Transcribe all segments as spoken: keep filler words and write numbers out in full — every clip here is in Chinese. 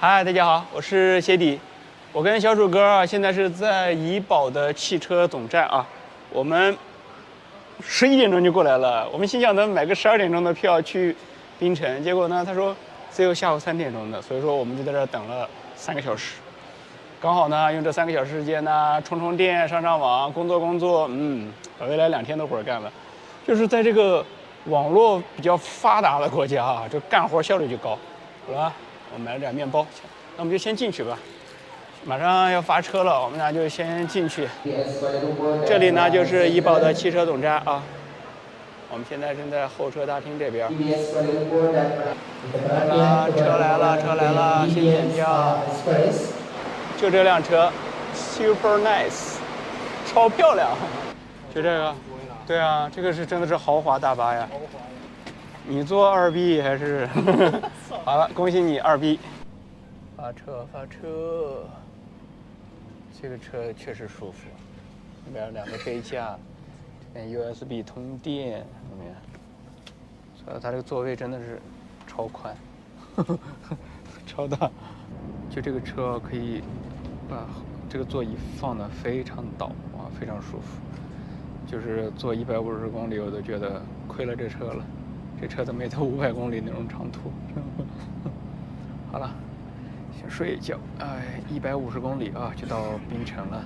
嗨，大家好，我是鞋底。我跟小鼠哥啊，现在是在怡保的汽车总站啊。我们十一点钟就过来了。我们心想着买个十二点钟的票去槟城，结果呢，他说只有下午三点钟的，所以说我们就在这儿等了三个小时。刚好呢，用这三个小时时间呢，充充电、上上网、工作工作，嗯，把未来两天的活干了。就是在这个网络比较发达的国家啊，这干活效率就高，好吧？我买了点面包，那我们就先进去吧。马上要发车了，我们俩就先进去。这里呢就是怡保的汽车总站啊。我们现在正在候车大厅这边。来了，车来了，车来了，先检票。就这辆车 ，super nice， 超漂亮。就这个。对啊，这个是真的是豪华大巴呀。你坐二 B 还是？好了，恭喜你二 B。发车，发车。这个车确实舒服，里边两个杯架，这边 U S B 通电，里面，所以它这个座位真的是超宽，超大。就这个车可以把这个座椅放得非常倒啊，非常舒服。就是坐一百五十公里，我都觉得亏了这车了。这车都没到五百公里那种长途。好了。先睡一觉，哎，一百五十公里啊，就到槟城了。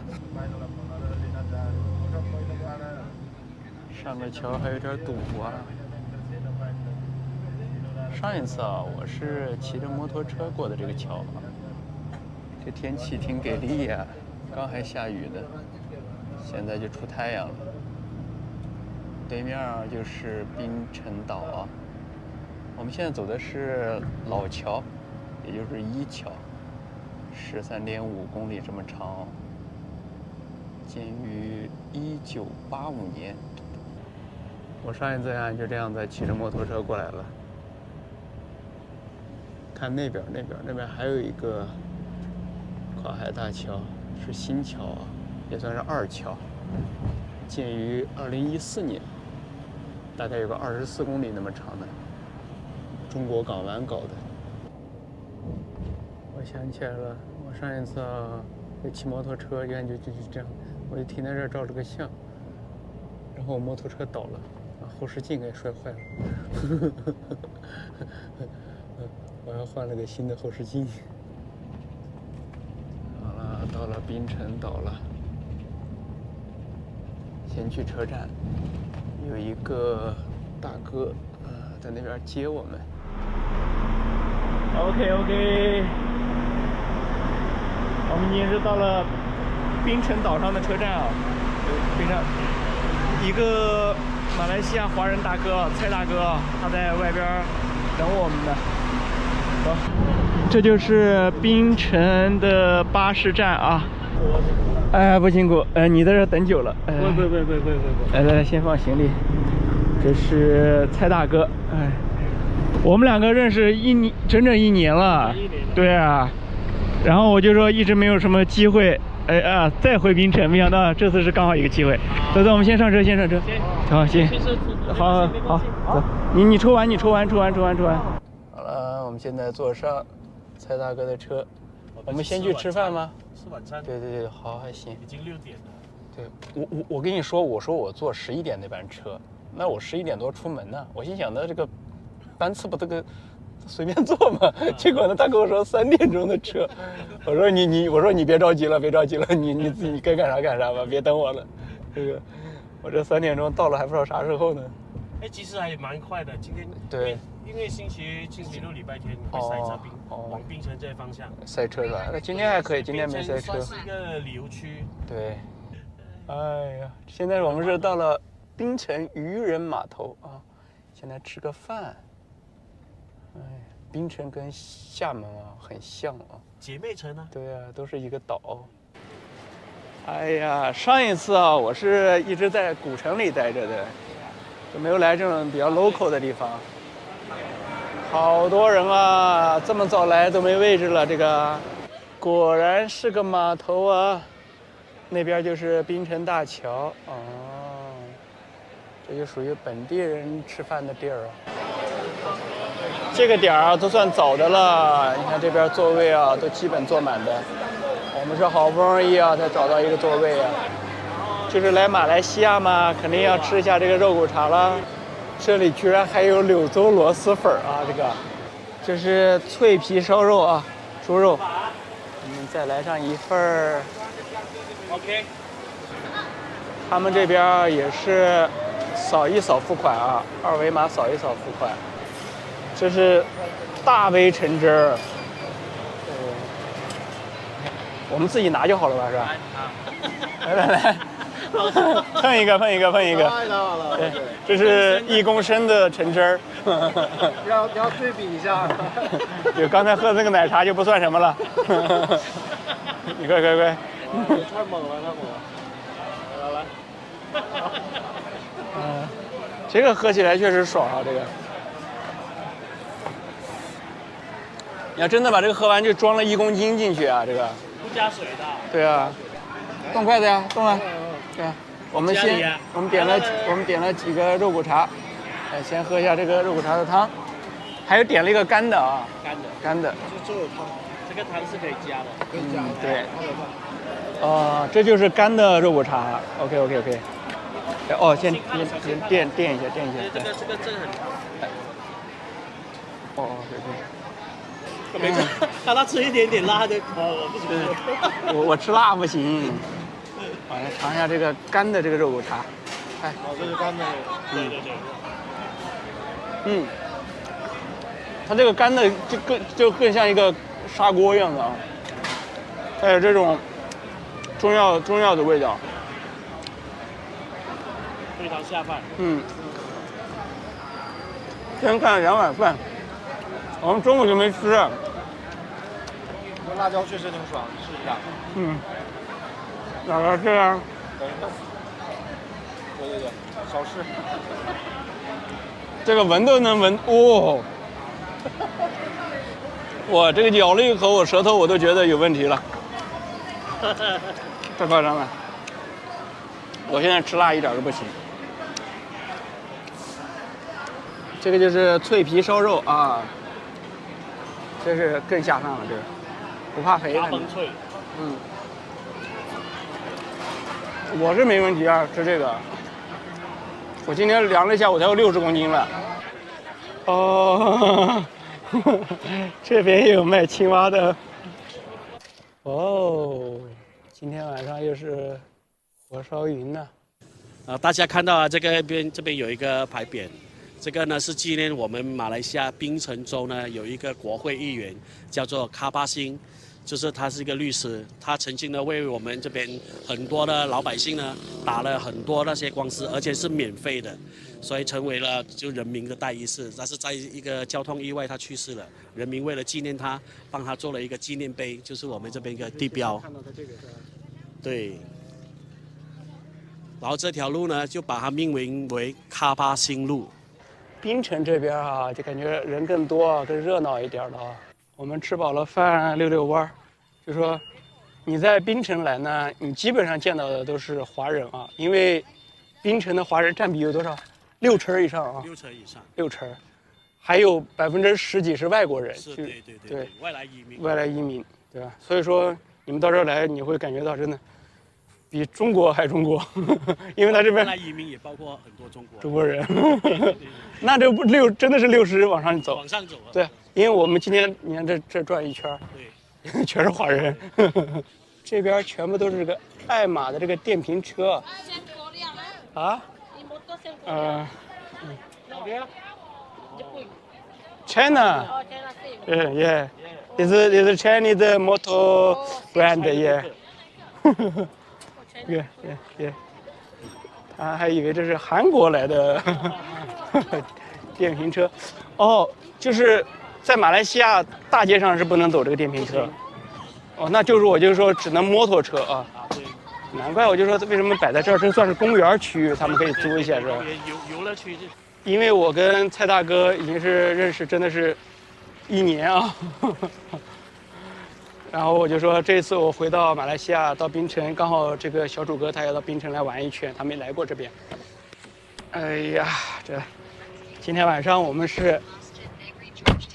上个桥还有点堵啊。上一次啊，我是骑着摩托车过的这个桥啊。这天气挺给力呀、啊，刚还下雨呢，现在就出太阳了。对面就是槟城岛啊。我们现在走的是老桥。也就是一桥，十三点五公里这么长，建于一九八五年。我上一次啊就这样在骑着摩托车过来了。看那边，那边，那边还有一个跨海大桥，是新桥啊，也算是二桥，建于二零一四年，大概有个二十四公里那么长的，中国港湾搞的。我想起来了，我上一次啊，骑摩托车，感觉就是这样，我就停在这儿照了个相，然后我摩托车倒了，把后视镜给摔坏了，我还换了个新的后视镜。好了，到了槟城岛了，先去车站，有一个大哥呃在那边接我们。OK OK。我们已经是到了槟城岛上的车站啊，非常一个马来西亚华人大哥蔡大哥，他在外边等我们呢。走，这就是槟城的巴士站啊。哎，不辛苦，哎，你在这等久了。哎， 不不不不不不不。 来来来，先放行李。这是蔡大哥，哎，我们两个认识一年，整整一年了。一年。对啊。然后我就说一直没有什么机会，哎啊，再回槟城，没想到这次是刚好一个机会。走走，我们先上车，先上车。好，行。好，好，走。你你抽完，你抽完，抽完，抽完，抽完。好了，我们现在坐上蔡大哥的车。我们先去吃饭吗？ 吃晚餐。 对对对，好，还行。 已经六点了。 对，我我我跟你说，我说我坐十一点那班车，那我十一点多出门呢。我心想的这个班次不这个。随便坐嘛，结果呢，他跟我说三点钟的车，我说你你，我说你别着急了，别着急了，你你自己该干啥干啥吧，别等我了。这个，我这三点钟到了还不知道啥时候呢。 哎，其实还蛮快的，今天对， 因为星期星期六礼拜天会塞车，槟往槟城这方向塞车是吧？那今天还可以，今天没塞车。 是一个旅游区。 对。哎呀，现在我们是到了槟城渔人码头啊，现在吃个饭。哎，槟城跟厦门啊很像啊， 姐妹城啊。 对啊，都是一个岛。哎呀，上一次啊，我是一直在古城里待着的，就没有来这种比较 local 的地方。好多人啊，这么早来都没位置了。这个果然是个码头啊，那边就是槟城大桥哦，这就属于本地人吃饭的地儿啊。 这个点儿啊都算早的了，你看这边座位啊都基本坐满的。我们是好不容易啊才找到一个座位啊。就是来马来西亚嘛，肯定要吃一下这个肉骨茶啦。这里居然还有柳州螺蛳粉啊！这个，这是脆皮烧肉啊，猪肉。我们再来上一份儿。 OK。 他们这边也是扫一扫付款啊，二维码扫一扫付款。这是大杯橙汁儿。我们自己拿就好了吧，是吧？来来来。碰一个，碰一个，碰一个。对，这是一公升的橙汁儿。 要要对比一下。 就刚才喝的那个奶茶就不算什么了。你快快快！ 太猛了，太猛了！来来。 嗯，这个喝起来确实爽啊，这个。你要真的把这个喝完，就装了一公斤进去啊，这个。 不加水的。 对啊。动筷子呀，动啊！对啊，我们先，我们点了，我们点了几个肉骨茶，哎，先喝一下这个肉骨茶的汤，还有点了一个干的啊， 干的， 干的， 就有汤， 这个汤是可以加的， 可以加， 对，哦，这就是干的肉骨茶 ，OK OK OK， 哦，先先先垫垫一下，垫一下， 这个这个这个很， 哦哦对对。 没事，让他吃一点点辣就可以了，不行。 我我吃辣不行。好，来尝一下这个干的这个肉骨茶。哎， 哦，这是干的。 对对对。 嗯，它这个干的就更就更像一个砂锅一样的啊，带有这种中药中药的味道。 非常下饭。 嗯。先看两碗饭。我们中午就没吃。 这辣椒确实挺爽，试一下。 嗯。哪个这样？ 对对对，小试。 这个闻都能闻哦。我这个咬了一口，我舌头我都觉得有问题了。太夸张了。我现在吃辣一点都不行。这个就是脆皮烧肉啊。这是更下饭了，这个不怕肥。 大崩脆。 嗯，我是没问题啊，吃这个。我今天量了一下，我才有六十公斤了。哦，这边也有卖青蛙的。哦，今天晚上又是火烧云呢。 啊，大家看到啊，这个边这边有一个牌匾。这个呢是纪念我们马来西亚槟城州呢有一个国会议员叫做卡巴辛，就是他是一个律师，他曾经呢为我们这边很多的老百姓呢打了很多那些官司，而且是免费的，所以成为了就人民的代议士。但是在一个交通意外他去世了，人民为了纪念他，帮他做了一个纪念碑，就是我们这边一个地标。 看到他这个是吧？ 对。然后这条路呢就把它命名为卡巴辛路。 槟城这边啊，就感觉人更多，更热闹一点了啊。我们吃饱了饭，溜溜弯儿，就说你在槟城来呢，你基本上见到的都是华人啊，因为槟城的华人占比有多少？六成以上啊。 六成以上。 六成，还有百分之十几是外国人。 是，对对对对， 外来移民。 外来移民，对吧？所以说你们到这儿来，你会感觉到真的。比中国还中国，因为他这边外来移民也包括很多中国中国人，那这不六真的是六十往上走， 往上走啊。 对，因为我们今天你看这这转一圈， 对， 全是华人，这边全部都是个爱玛的这个电瓶车，啊，呃，China，嗯 ，yeah，is is Chinese motor brand yeah。耶耶耶！他还以为这是韩国来的电瓶车，哦，就是在马来西亚大街上是不能走这个电瓶车，哦，那就是我就是说只能摩托车啊。 啊，对。 难怪我就说为什么摆在这儿，这算是公园区域，他们可以租一下是吧？ 游游乐区就。 因为我跟蔡大哥已经是认识，真的是一年啊。然后我就说，这次我回到马来西亚，到槟城，刚好这个小主哥他也到槟城来玩一圈，他没来过这边。哎呀，这今天晚上我们是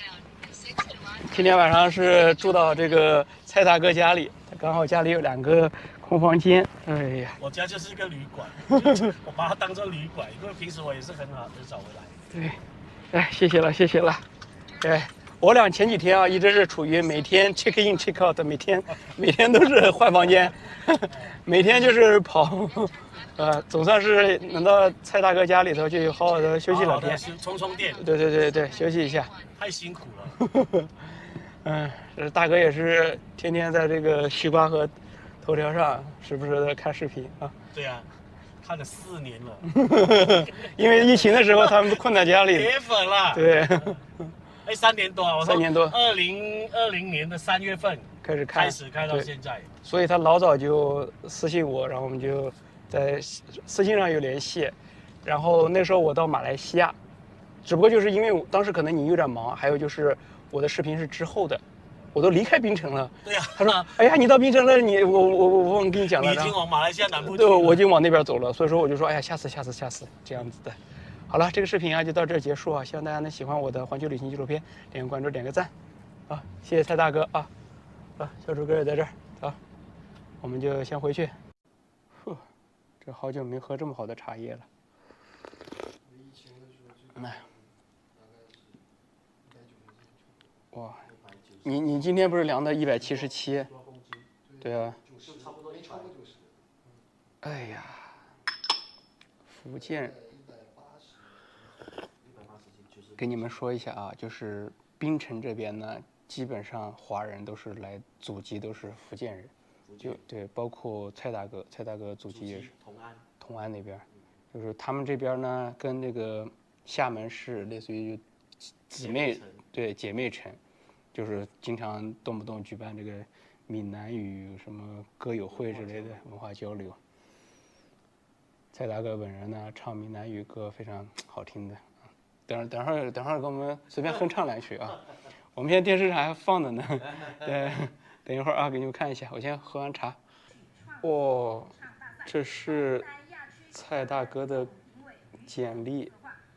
今天晚上是住到这个蔡大哥家里，他刚好家里有两个空房间。哎呀， 我家就是一个旅馆，我把它当做旅馆，因为平时我也是很好很少回来。 对，哎，谢谢了，谢谢了。哎，我俩前几天啊，一直是处于每天 check in check out，每天每天都是换房间，每天就是跑。呃，总算是能到蔡大哥家里头去好好的休息两天， 充充电。 对对对对，休息一下。 太辛苦了。 嗯，这大哥也是天天在这个西瓜和头条上，时不时的看视频啊。 对啊，看了四年了。 因为疫情的时候，他们困在家里。 铁粉了。 对。 哎，三年多啊！我三年多。 二零二零年的三月份开始看， 开始看到现在。 所以他老早就私信我，然后我们就。在私信上有联系，然后那时候我到马来西亚，只不过就是因为当时可能你有点忙，还有就是我的视频是之后的，我都离开槟城了。 对呀、 啊，他说：“哎呀，你到槟城了，你我我我我跟你讲了。” 你已经往马来西亚南部去对，我已经往那边走了，所以说我就说：“哎呀，下次下次下次这样子的。”好了，这个视频啊就到这儿结束啊，希望大家能喜欢我的环球旅行纪录片，点个关注，点个赞，啊，谢谢蔡大哥啊，啊，小猪哥也在这儿，好，我们就先回去。这好久没喝这么好的茶叶了。哎，哇，你你今天不是量的一百七十七？对啊。哎呀，福建。跟你们说一下啊，就是槟城这边呢，基本上华人都是来祖籍都是福建人。就对，包括蔡大哥，蔡大哥祖籍也是同安， 同安那边，就是他们这边呢，跟那个厦门市类似于姊妹，对姐妹城，就是经常动不动举办这个闽南语什么歌友会之类的文化交流。蔡大哥本人呢，唱闽南语歌非常好听的，等等会儿等会儿给我们随便哼唱两曲啊，我们现在电视上还放的呢，对。等一会儿啊，给你们看一下。我先喝完茶。哇、哦，这是蔡大哥的简历。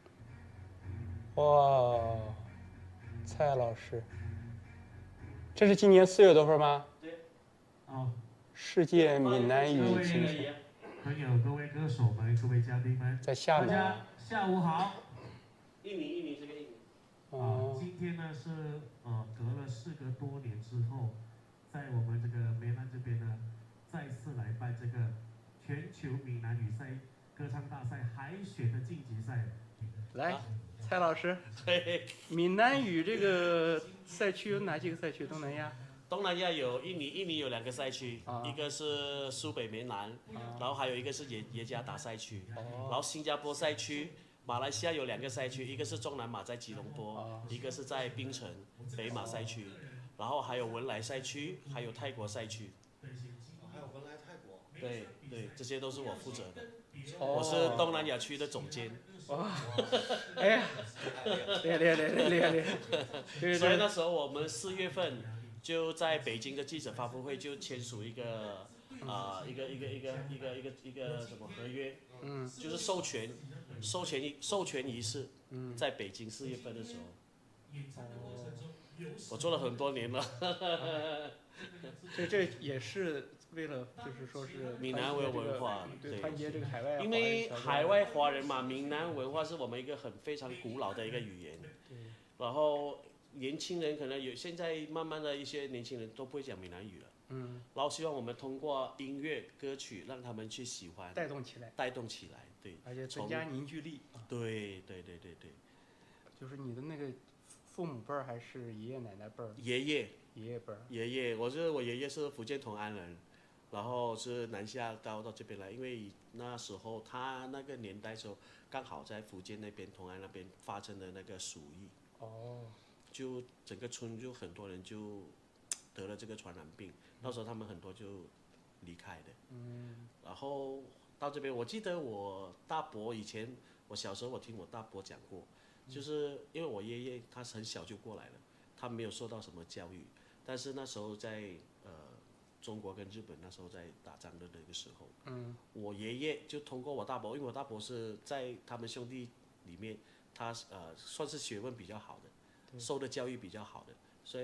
哇，蔡老师，这是今年四月多份吗？ 对。哦。 世界闽南语青年朋友、各位歌手们、各位嘉宾们， 在厦门。 大家下午好。 印尼，印尼这个印尼。 哦。今天呢是呃隔了四个多年之后。在我们这个梅兰这边呢，再次来办这个全球闽南语赛歌唱大赛海选的晋级赛。 来，蔡老师，对，闽南语这个赛区有哪几个赛区？东南亚？ 东南亚有印尼，印尼有两个赛区， 啊、 一个是苏北梅兰，啊、然后还有一个是耶耶加达赛区， 哦、 然后新加坡赛区。马来西亚有两个赛区，一个是中南马在吉隆坡， 哦、 一个是在槟城北马赛区。然后还有文莱赛区，还有泰国赛区， 还有文莱泰国。 对对，这些都是我负责的。 哦、 我是东南亚区的总监。 哇，哎呀，厉害厉害厉害厉害厉害！ 所以那时候我们四月份就在北京的记者发布会就签署一个啊、呃、一个一个一个一个一个一个什么合约， 嗯， 就是授权授权仪授权仪式，嗯，在北京四月份的时候。 哦。 我做了很多年了， 这这也是为了就是说是闽南文文化， 对，团结这个海外， 因为海外华人嘛，闽南文化是我们一个很非常古老的一个语言，然后年轻人可能有现在慢慢的一些年轻人都不会讲闽南语了，嗯，然后希望我们通过音乐歌曲让他们去喜欢， 带动起来， 带动起来，对， 而且增加凝聚力， 对对对对对， 就是你的那个。父母辈儿还是爷爷奶奶辈儿？ 爷爷， 爷爷辈儿。 爷爷，我是我爷爷是福建同安人，然后是南下到到这边来，因为那时候他那个年代时候刚好在福建那边同安那边发生的那个鼠疫， 哦， 就整个村就很多人就得了这个传染病，到时候他们很多就离开的，嗯，然后到这边，我记得我大伯以前我小时候我听我大伯讲过。就是因为我爷爷他很小就过来了，他没有受到什么教育，但是那时候在呃中国跟日本那时候在打仗的那个时候，嗯，我爷爷就通过我大伯，因为我大伯是在他们兄弟里面，他呃算是学问比较好的，受的教育比较好的，所以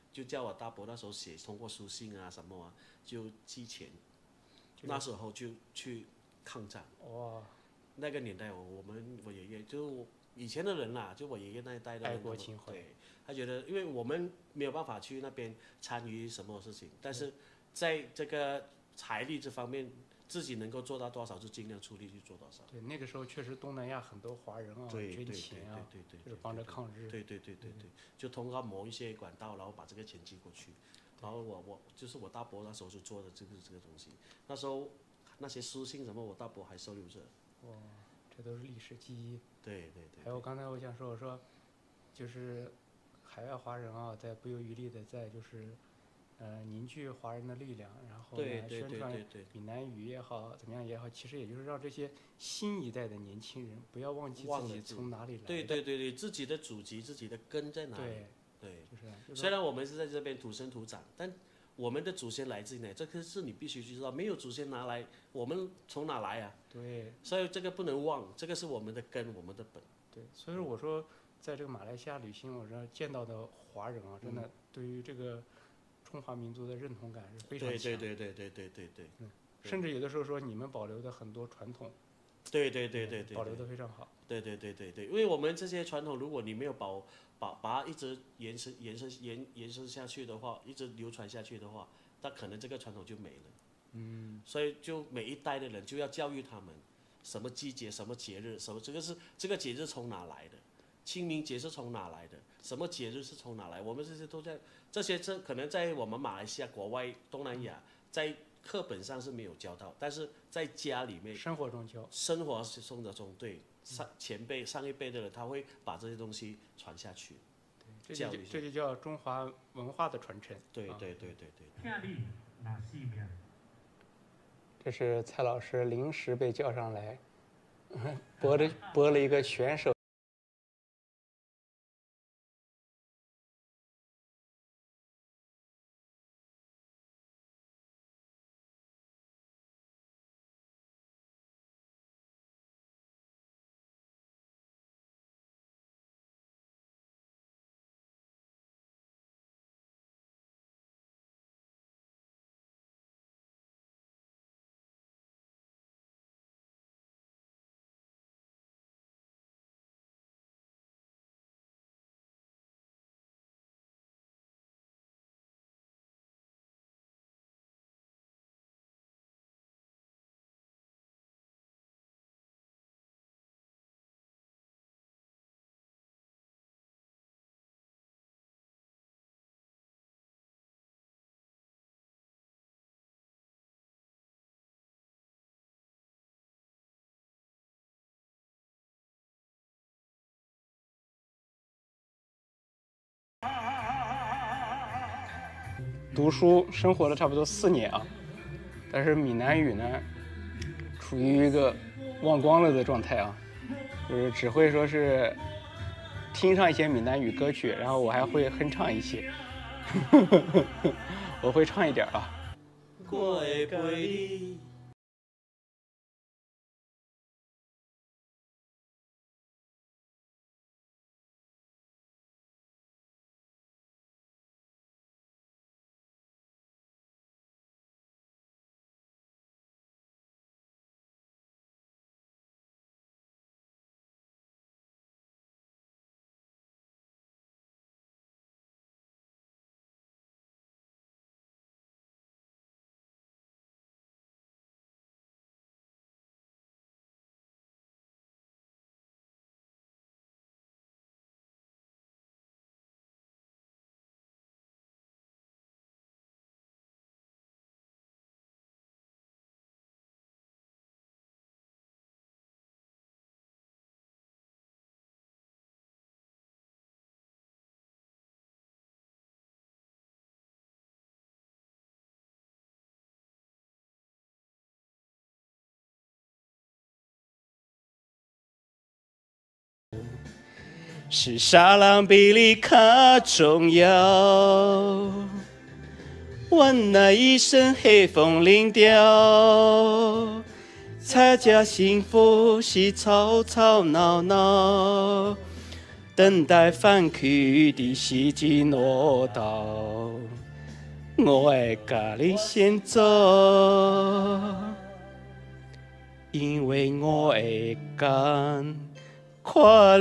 就叫我大伯那时候写，通过书信啊什么啊，就寄钱。那时候就去抗战。 哇， 那个年代我我们我爷爷就以前的人啦，就我爷爷那一代的人， 爱国情怀。 对，他觉得因为我们没有办法去那边参与什么事情，但是在这个财力这方面，自己能够做到多少就尽量出力去做多少。 对，那个时候确实东南亚很多华人啊，捐钱啊， 对对对对， 就是帮着抗日。 对对对对对，就通过某一些管道，然后把这个钱寄过去。然后我我就是我大伯那时候是做的这个这个东西，那时候那些书信什么，我大伯还收留着。 哇，这都是历史记忆。 对对对。 还有刚才我想说，我说，就是海外华人啊，在不遗余力的在就是，呃，凝聚华人的力量，然后呢宣传闽南语也好，怎么样也好，其实也就是让这些新一代的年轻人不要忘记自己从哪里来的。 对对对对，自己的祖籍、自己的根在哪里？ 对。 对， 就是、就是、 虽然我们是在这边土生土长，但我们的祖先来自哪？这个是你必须知道。没有祖先拿来，我们从哪来啊？ 对。 所以这个不能忘，这个是我们的根，我们的本。 对，所以说我说，在这个马来西亚旅行，我说见到的华人啊，真的对于这个中华民族的认同感是非常强。 对对对对对对对对。 嗯，甚至有的时候说你们保留的很多传统。 对对对对对。 保留的非常好。 对对对对对，因为我们这些传统，如果你没有保。把把它一直延伸延伸延延伸下去的话，一直流传下去的话，那可能这个传统就没了。 嗯。 所以就每一代的人就要教育他们，什么季节、什么节日、什么这个是这个节日从哪来的，清明节是从哪来的，什么节日是从哪来，我们这些都在这些这可能在我们马来西亚、国外、东南亚，在课本上是没有教到，但是在家里面生活中教， 生活生活中对。上前辈上一辈的人，他会把这些东西传下去， 对，这就这就叫中华文化的传承。 对对对对对。 这是蔡老师临时被叫上来，播的播了一个选手。读书生活了差不多四年啊，但是闽南语呢，处于一个忘光了的状态啊，就是只会说是听上一些闽南语歌曲，然后我还会哼唱一些，我会唱一点啊。 过的陪你。 是啥人比你较重要？阮那一生黑风领调，才叫幸福是吵吵闹闹。 等待返去的西吉诺岛，我爱咖喱先走，因为我爱干快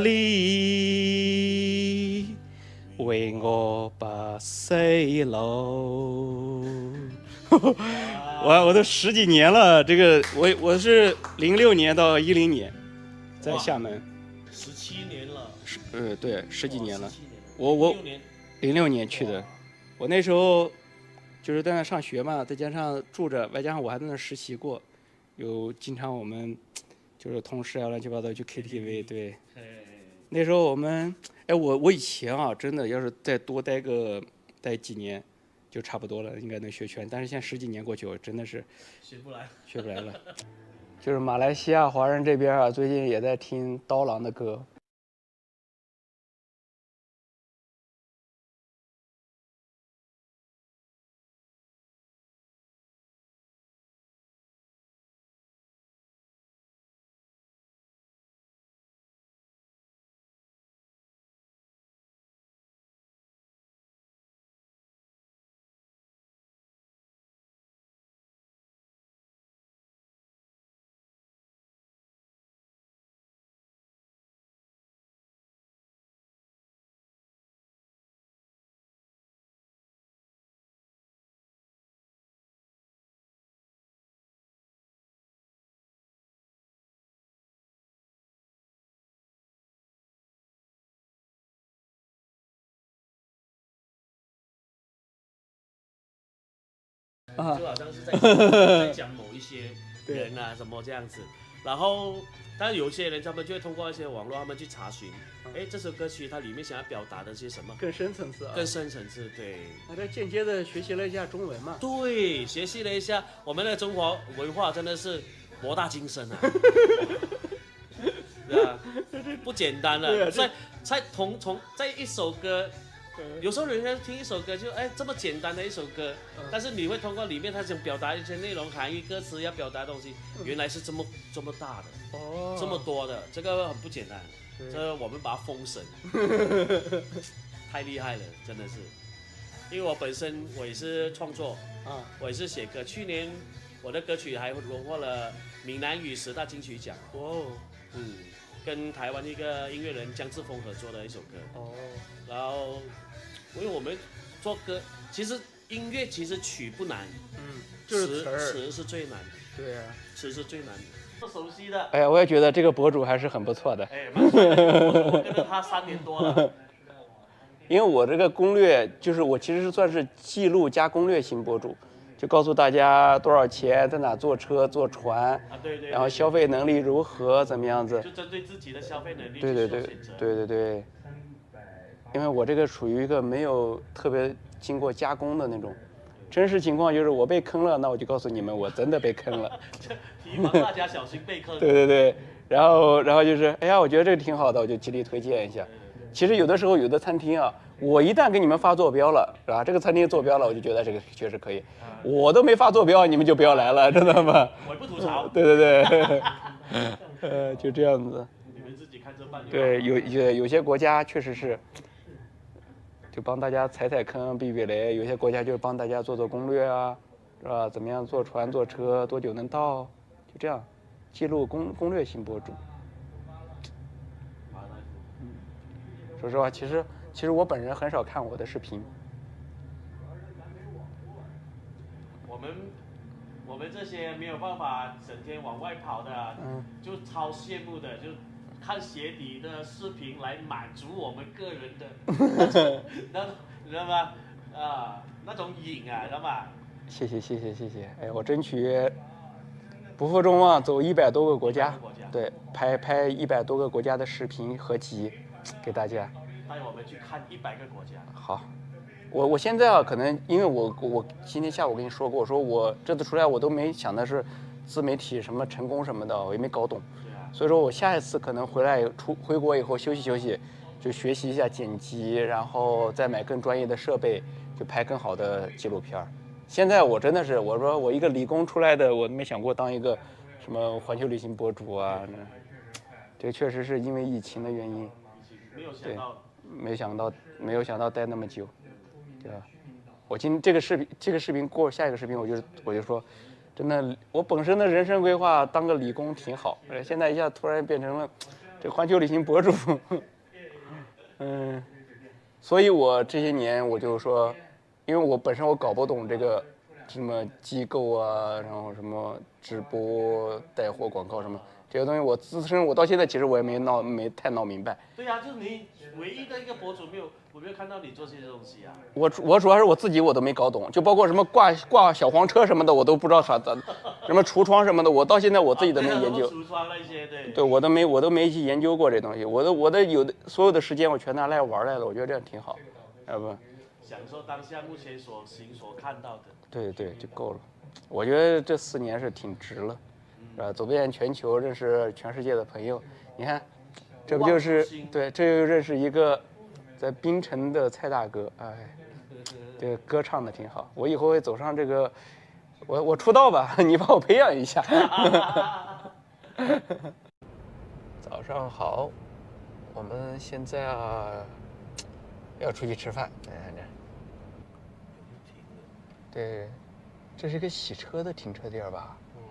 里，为我把水漏。我我都十几年了，这个我我是零六年到一零年，在厦门。 十七年了。 十呃对，十几年了。 哦、年了我我零六年零六年去的，我那时候就是在那上学嘛，再加上住着，外加上我还在那实习过，有经常我们就是同事啊乱七八糟去 K T V， 对。那时候我们哎我我以前啊真的要是再多待个待几年。就差不多了，应该能学全。但是现在十几年过去，我真的是学不来， 学不来了。就是马来西亚华人这边啊，最近也在听刀郎的歌。 就好像是在在讲某一些人啊什么这样子，然后但有些人他们就会通过一些网络，他们去查询，哎，这首歌曲它里面想要表达的是什么， 更深层次啊， 更深层次，对。 那这间接的学习了一下中文嘛， 对，学习了一下我们的中华文化，真的是博大精深啊，对啊，不简单了，在在同从在一首歌。有时候人家听一首歌就哎这么简单的一首歌，嗯、但是你会通过里面他想表达一些内容、含义、歌词要表达的东西，嗯、原来是这么这么大的，哦，这么多的，这个很不简单。这我们把它封神，太厉害了，真的是。因为我本身我也是创作，啊，我也是写歌。去年我的歌曲还荣获了闽南语十大金曲奖。哦，嗯，跟台湾一个音乐人江志峰合作的一首歌。哦，然后。因为我们做歌，其实音乐其实曲不难，嗯，就是词词是最难的。 对啊， 词是最难的。不熟悉的。 哎呀，我也觉得这个博主还是很不错的。 哎，蛮帅的。我跟着他三年多了。 因为我这个攻略，就是我其实是算是记录加攻略型博主，就告诉大家多少钱，在哪坐车、坐船， 啊对 对, 对。 然后消费能力如何，怎么样子。 就针对自己的消费能力对对对对对对。因为我这个属于一个没有特别经过加工的那种，真实情况就是我被坑了，那我就告诉你们，我真的被坑了。 提防大家小心被坑。 对对对，然后然后就是，哎呀，我觉得这个挺好的，我就极力推荐一下。其实有的时候有的餐厅啊，我一旦给你们发坐标了，是吧？这个餐厅坐标了，我就觉得这个确实可以。我都没发坐标，你们就不要来了，知道吗？ 我不吐槽。 对对对，呃，就这样子。 你们自己看着办。 对，有有有些国家确实是。就帮大家踩踩坑、避避雷，有些国家就是帮大家做做攻略啊，是吧？怎么样坐船、坐车，多久能到？就这样，记录攻攻略型博主。嗯，说实话，其实其实我本人很少看我的视频。 我们我们这些没有办法整天往外跑的，嗯，就超羡慕的，就。看鞋底的视频来满足我们个人的那种，那你知道吗？啊，那种瘾啊，知道吗？ 谢谢谢谢谢谢，哎，我争取不负众望，走一百多个国家， 国家对，拍拍一百多个国家的视频合集给大家。 带我们去看一百个国家。 好，我我现在啊，可能因为我我今天下午跟你说过，我说我这次出来我都没想的是自媒体什么成功什么的，我也没搞懂。所以说我下一次可能回来出回国以后休息休息，就学习一下剪辑，然后再买更专业的设备，就拍更好的纪录片。现在我真的是，我说我一个理工出来的，我没想过当一个什么环球旅行博主啊。这确实是因为疫情的原因。 没有想对到， 没想到没有想到待那么久，对吧？我今这个视频这个视频过下一个视频，我就我就说，真的，我本身的人生规划当个理工挺好，现在一下突然变成了这环球旅行博主，嗯，所以我这些年我就说，因为我本身我搞不懂这个什么机构啊，然后什么直播带货广告什么这些东西，我自身我到现在其实我也没闹没太闹明白。 对呀、啊，就是你唯一的一个博主没有，我没有看到你做这些东西啊。 我我主要是我自己我都没搞懂，就包括什么挂挂小黄车什么的，我都不知道啥的，什么橱窗什么的，我到现在我自己都没研究。 橱窗那些，对。 对，我都没我都没去研究过这东西，我的我的有的所有的时间我全拿来玩来了，我觉得这样挺好，要不？ 享受当下目前所行所看到的。 对对，就够了。我觉得这四年是挺值了，是吧？走遍全球，认识全世界的朋友，你看，这不就是对，这又认识一个在槟城的蔡大哥，哎，这歌唱的挺好。我以后会走上这个，我我出道吧，你把我培养一下。早上好，我们现在啊要出去吃饭，看看这。对，这是一个洗车的停车地儿吧？嗯。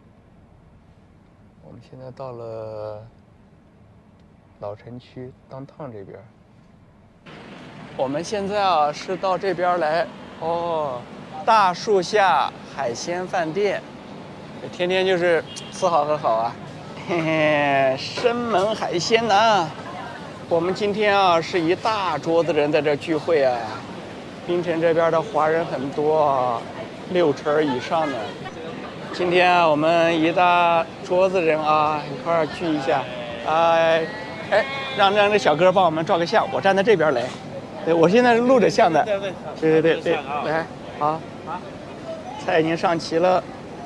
我们现在到了老城区当趟这边。我们现在啊是到这边来，哦，大树下海鲜饭店，天天就是吃好喝好啊，嘿嘿，生猛海鲜呐。我们今天啊是一大桌子人在这聚会啊。槟城这边的华人很多啊，六成以上的。今天啊，我们一大桌子人啊，一块儿聚一下。哎，哎，让让这小哥帮我们照个相，我站在这边来。对，我现在是录着相的。对对对对对对，来，好，好，菜已经上齐了。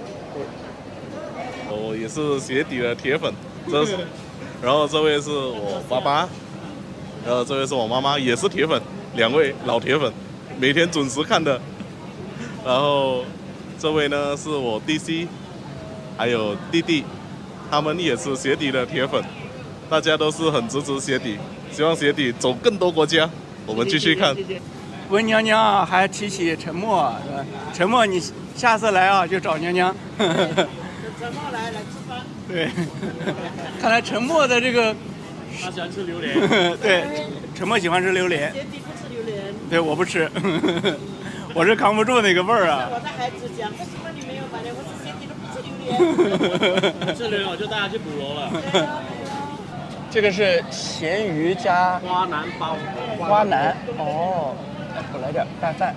我也是鞋底的铁粉，这是，然后这位是我爸爸，然后这位是我妈妈，也是铁粉，两位老铁粉。每天准时看的，然后这位呢是我弟媳，还有弟弟，他们也是鞋底的铁粉，大家都是很支持鞋底，希望鞋底走更多国家。我们继续看。 温娘娘还提起陈默，陈默你下次来啊就找娘娘。 陈默来来吃饭。 对，看来陈默的这个， 他喜欢吃榴莲。 对，陈默喜欢吃榴莲。 鞋底不吃榴莲。 对，我不吃，我是扛不住那个味儿啊。 我的孩子讲，为什么你没有买呢？我是鞋底都不吃榴莲。 吃榴莲我就带他去捕螺了。 这个是咸鱼加花腩包。 花腩哦，我来点拌饭。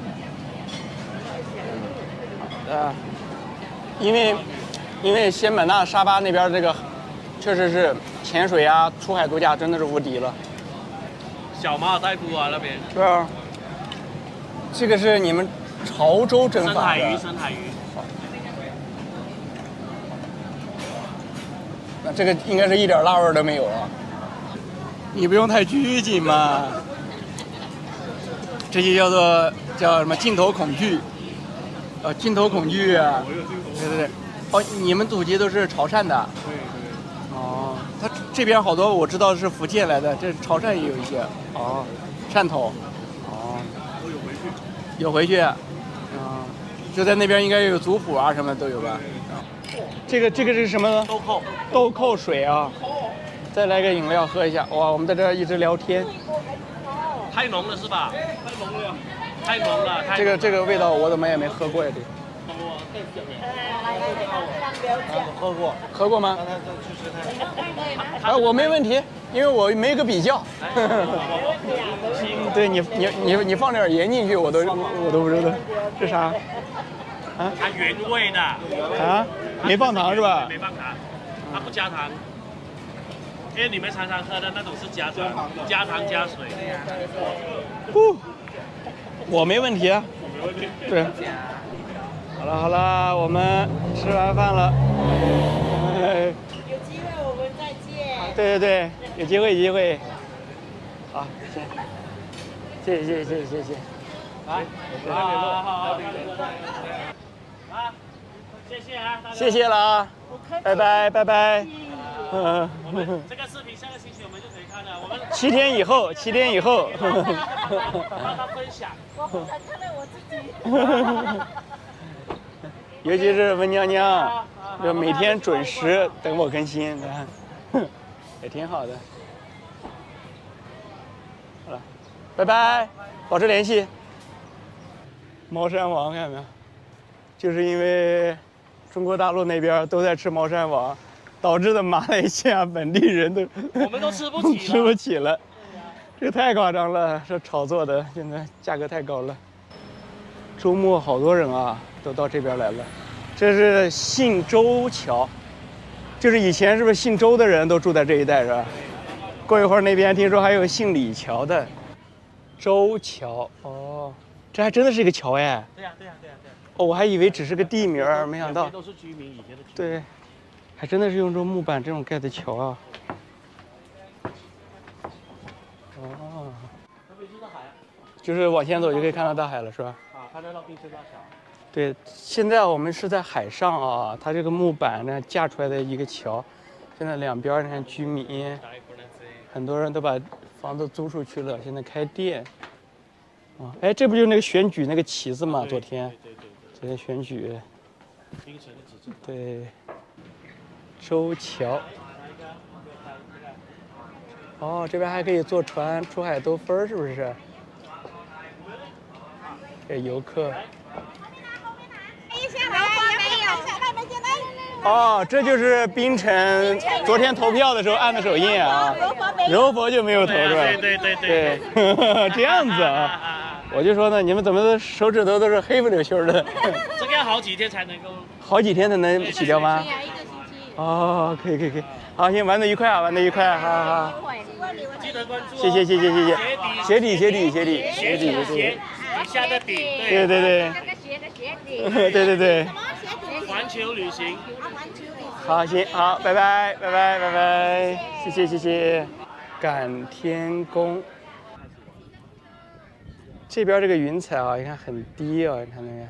好的，因为因为仙本那沙巴那边这个确实是潜水啊，出海度假真的是无敌了。 小马尔代夫啊那边。 对啊。这个是你们潮州蒸法的。 深海鱼，深海鱼。 那这个应该是一点辣味都没有啊。你不用太拘谨嘛。这就叫做叫什么镜头恐惧，呃，镜头恐惧啊。对对对。哦，你们祖籍都是潮汕的。对对。哦，他这边好多我知道是福建来的，这潮汕也有一些。哦，汕头。哦。都有回去。有回去。啊、嗯，就在那边应该有族谱啊什么的都有吧。这个这个是什么呢？ 豆蔻。 豆蔻水啊。再来个饮料喝一下。哇，我们在这一直聊天。 太浓了是吧？太浓了，太浓了。 这个这个味道我怎么也没喝过呀？这个。 喝过。 喝过吗？啊，我没问题，因为我没个比较。对你你你你放点盐进去，我都我都不知道这啥。啊？ 它原味的。 啊？没放糖是吧？ 没放糖，它不加糖。因为你们常常喝的那种是加糖，加糖加水。 不，我没问题啊。对。好了好了，我们吃完饭了。 有机会我们再见。 对对对，有机会有机会。好，谢谢谢谢谢谢谢谢。 啊，好好好。啊，谢谢啊， 谢谢了啊，拜拜拜拜。 我们这个视频下个星期我们就可以看了。 七天以后，七天以后。 让他分享。 我不敢看到我自己。 尤其是温娘娘，就每天准时等我更新，也挺好的。好了，拜拜，保持联系。猫山王看到没有？就是因为中国大陆那边都在吃猫山王，导致的马来西亚本地人都我们都吃不起了， 吃不起了。这个太夸张了，是炒作的，现在价格太高了。周末好多人啊，都到这边来了。这是信州桥，就是以前是不是姓周的人都住在这一带是吧？过一会儿那边听说还有姓李桥的，周桥哦，这还真的是一个桥哎。 对呀、啊、对呀、啊、对呀、啊、对呀、啊。 哦，我还以为只是个地名儿，没想到都是居民以前的居民。 对，还真的是用这种木板这种盖的桥啊。哦， 那边就是海啊。 就是往前走就可以看到大海了，是吧？ 啊，看得到滨城大桥。 对，现在我们是在海上啊，它这个木板呢架出来的一个桥，现在两边你看居民，很多人都把房子租出去了，现在开店。啊，哎，这不就是那个选举那个旗子吗？昨天， 对对对， 昨天选举。 滨城的指证。 对，周桥。哦，这边还可以坐船出海兜风，是不是？给游客。哦，这就是槟城昨天投票的时候按的手印啊，柔佛就没有投是吧？ 对对对对对，这样子啊，我就说呢，你们怎么手指头都是黑不溜秋的？ 这个要好几天才能够。 好几天才能洗掉吗？ 一个星期。 哦，可以可以可以，好，行，玩的愉快啊，玩的愉快，好好好。 记得关注、哦。 谢谢谢谢谢谢。鞋底鞋底鞋底鞋底鞋鞋底下的底。 对对对。 这个鞋的鞋底。 对对对。 环球旅行。 好，行，好，拜拜拜拜拜拜，谢谢谢谢。感天宫。这边这个云彩啊，你看很低啊，你看那个。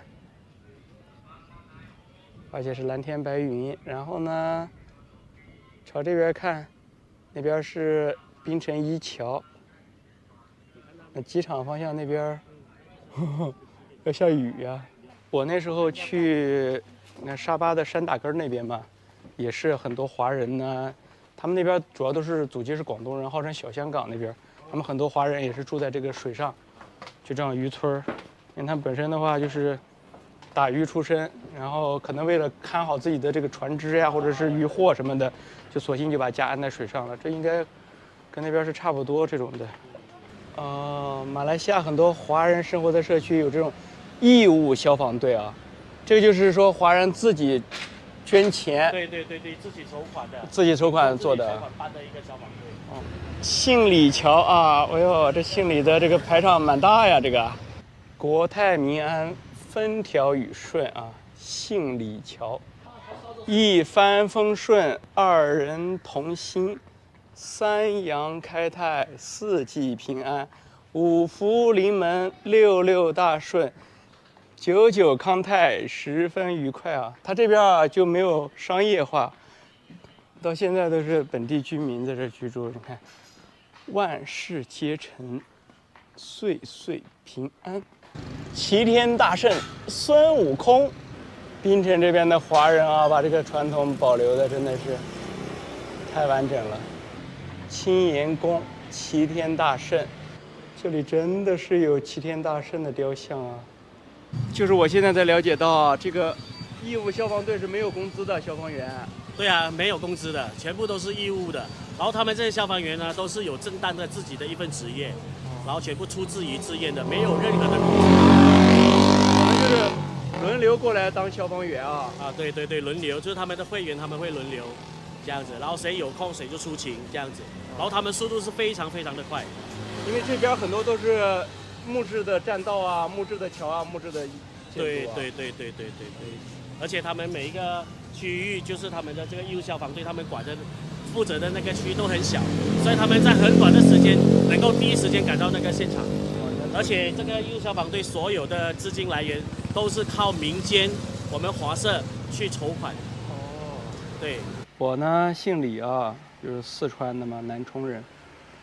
而且是蓝天白云，然后呢，朝这边看，那边是槟城一桥。那机场方向那边，呵呵要下雨呀、啊。我那时候去那沙巴的山打根那边嘛，也是很多华人呢。他们那边主要都是祖籍是广东人，号称小香港那边。他们很多华人也是住在这个水上，就这样渔村。因为他们本身的话就是打鱼出身，然后可能为了看好自己的这个船只呀，或者是渔获什么的，就索性就把家安在水上了。这应该跟那边是差不多这种的。呃，马来西亚很多华人生活的社区有这种义务消防队啊，这个就是说华人自己捐钱， 对对对对，自己筹款的， 自己筹款做的， 自己筹款办的一个消防队。 哦，信里桥啊，哎呦，这信里的这个排场蛮大呀，这个国泰民安。风调雨顺啊，信里桥，一帆风顺，二人同心，三阳开泰，四季平安，五福临门，六六大顺，九九康泰，十分愉快啊。他这边啊就没有商业化，到现在都是本地居民在这居住。你看，万事皆成，岁岁平安。齐天大圣孙悟空，槟城这边的华人啊，把这个传统保留的真的是太完整了。青岩宫齐天大圣，这里真的是有齐天大圣的雕像啊。就是我现在才了解到啊，这个义务消防队是没有工资的，消防员。 对啊，没有工资的，全部都是义务的。然后他们这些消防员呢，都是有正当的自己的一份职业。然后全部出自于自愿的，没有任何的工资。 我们就是轮流过来当消防员啊！ 啊，对对对，轮流，就是他们的会员他们会轮流，这样子，然后谁有空谁就出勤这样子，然后他们速度是非常非常的快。 因为这边很多都是木质的栈道啊、木质的桥啊、木质的建筑啊。 对对对对对对对，而且他们每一个区域就是他们的这个义务消防队，他们管的。负责的那个区都很小，所以他们在很短的时间能够第一时间赶到那个现场，而且这个义务消防队所有的资金来源都是靠民间我们华社去筹款。哦，对， 我呢姓李啊，就是四川的嘛，南充人。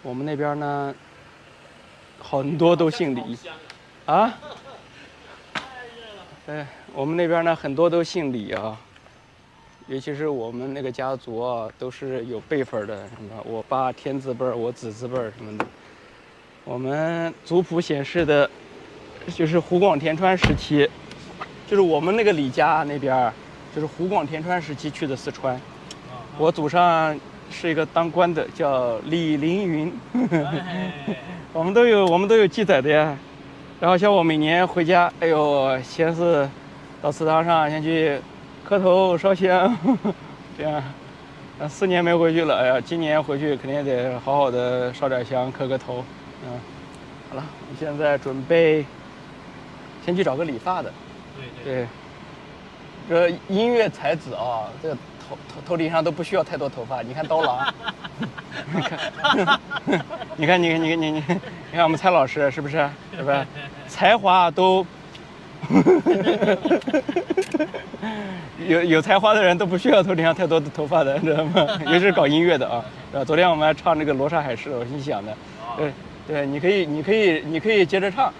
我们那边呢，很多都姓李，啊？对，我们那边呢很多都姓李啊，尤其是我们那个家族啊，都是有辈分的，什么我爸天字辈儿，我子字辈儿什么的。我们族谱显示的，就是湖广田川时期，就是我们那个李家那边，就是湖广田川时期去的四川。我祖上是一个当官的，叫李凌云，我们都有我们都有记载的呀。然后像我每年回家，哎呦，先是到祠堂上先去磕头烧香，这样。四年没回去了，哎呀，今年回去肯定得好好的烧点香，磕个头。嗯，好了，我们现在准备先去找个理发的。 对对。 对，这音乐才子啊，这个头头头顶上都不需要太多头发。你看刀郎，你看，你看，你看，你看，你你你看我们蔡老师是不是？是不是？才华都有有才华的人都不需要头顶上太多的头发的，知道吗？尤其是搞音乐的啊。啊，昨天我们还唱这个《罗刹海市》，我心想的，对。对，你可以，你可以，你可以接着唱。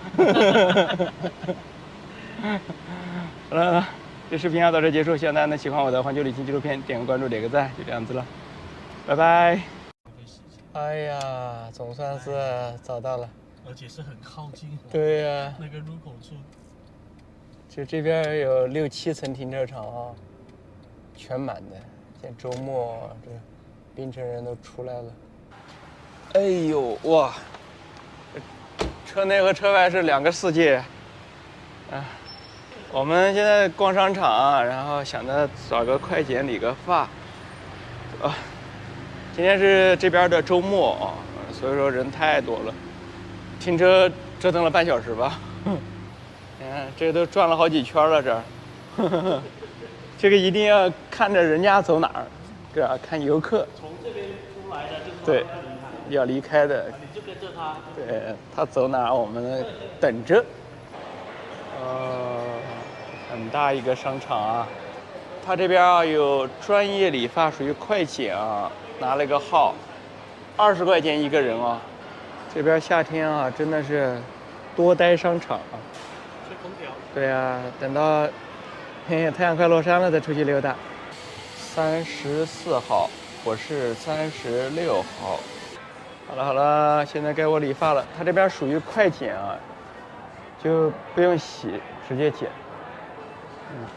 好了，这视频要到这结束，希望大家能喜欢我的环球旅行纪录片，点个关注，点个赞，就这样子了，拜拜。哎呀，总算是找到了， 而且是很靠近。 对呀、啊， 那个入口处， 就这边有六七层停车场啊，全满的。现在周末，这槟城人都出来了。哎呦哇！车内和车外是两个世界，啊，我们现在逛商场，然后想着找个快剪理个发，啊，今天是这边的周末啊，所以说人太多了，停车折腾了半小时吧，你看这都转了好几圈了这儿，这个一定要看着人家走哪儿，对吧？看游客。 从这边出来的就是对，要离开的。 你就跟着他。 对他走哪儿，我们等着。呃，很大一个商场啊，他这边啊有专业理发，属于快剪啊，拿了个号，二十块钱一个人啊。这边夏天啊，真的是多待商场啊。 吹空调。 对啊，等到嘿嘿太阳快落山了再出去溜达。三十四号，我是三十六号。好了好了，现在该我理发了。他这边属于快剪啊，就不用洗，直接剪。嗯，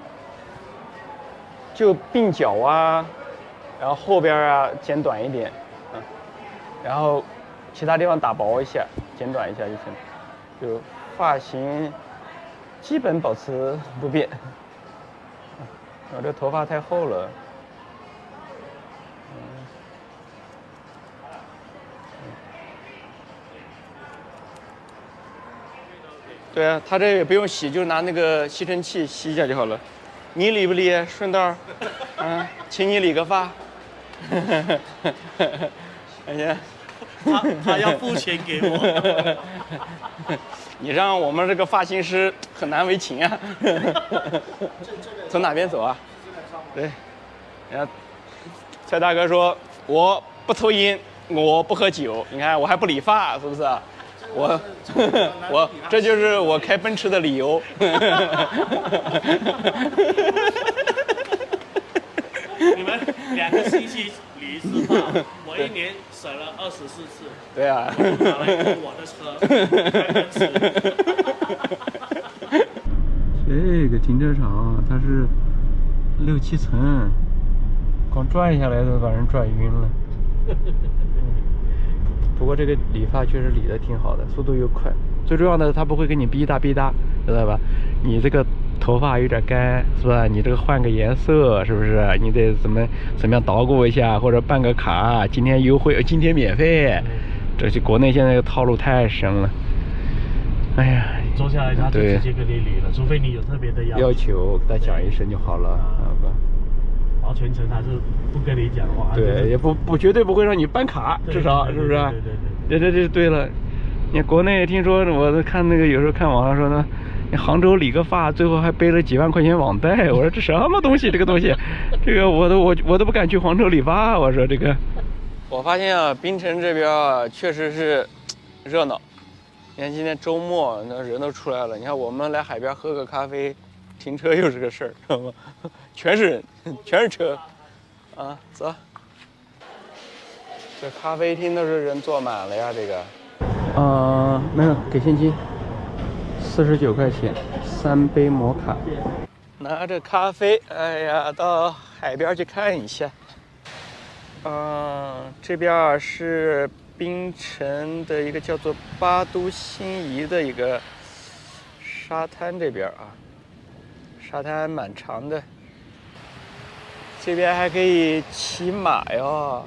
就鬓角啊，然后后边啊剪短一点，嗯，然后其他地方打薄一下，剪短一下就行。就发型基本保持不变。我这头发太厚了。对啊，他这也不用洗，就拿那个吸尘器吸一下就好了。你理不理？顺道，嗯，请你理个发。哎呀， 他他要付钱给我。 你让我们这个发型师很难为情啊。从哪边走啊？对，然后蔡大哥说我不抽烟，我不喝酒，你看我还不理发，是不是？我我这就是我开奔驰的理由。 你们两个星期理一次发，我一年省了二十四次。 对啊。 拿来雇我的车，开奔驰。 这个停车场它是六七层，光转下来都把人转晕了。不过这个理发确实理得挺好的，速度又快。最重要的，他不会给你逼哒逼哒，知道吧？你这个头发有点干，是吧？你这个换个颜色，是不是？你得怎么怎么样捣鼓一下，或者办个卡，今天优惠，今天免费。这些国内现在的套路太深了。哎呀， 坐下来他就直接跟你理了，除非你有特别的要求， 要求跟他讲一声就好了，好吧？ 然后全程他是不跟你讲话， 对，也不不绝对不会让你办卡，至少是不是？对对对，这这对了。你国内听说，我看那个有时候看网上说呢，你杭州理个发，最后还背了几万块钱网贷。我说这什么东西？这个东西，这个我都我我都不敢去杭州理发。我说这个， 我发现啊，槟城这边啊，确实是热闹。你看今天周末，那人都出来了。你看我们来海边喝个咖啡，停车又是个事儿，知道吗？全是人，全是车。啊，走。这咖啡厅都是人坐满了呀，这个。呃，没有，给现金。四十九块钱，三杯摩卡。拿着咖啡，哎呀，到海边去看一下。嗯，这边是槟城的一个叫做巴都新怡的一个沙滩，这边啊，沙滩蛮长的。这边还可以骑马哟。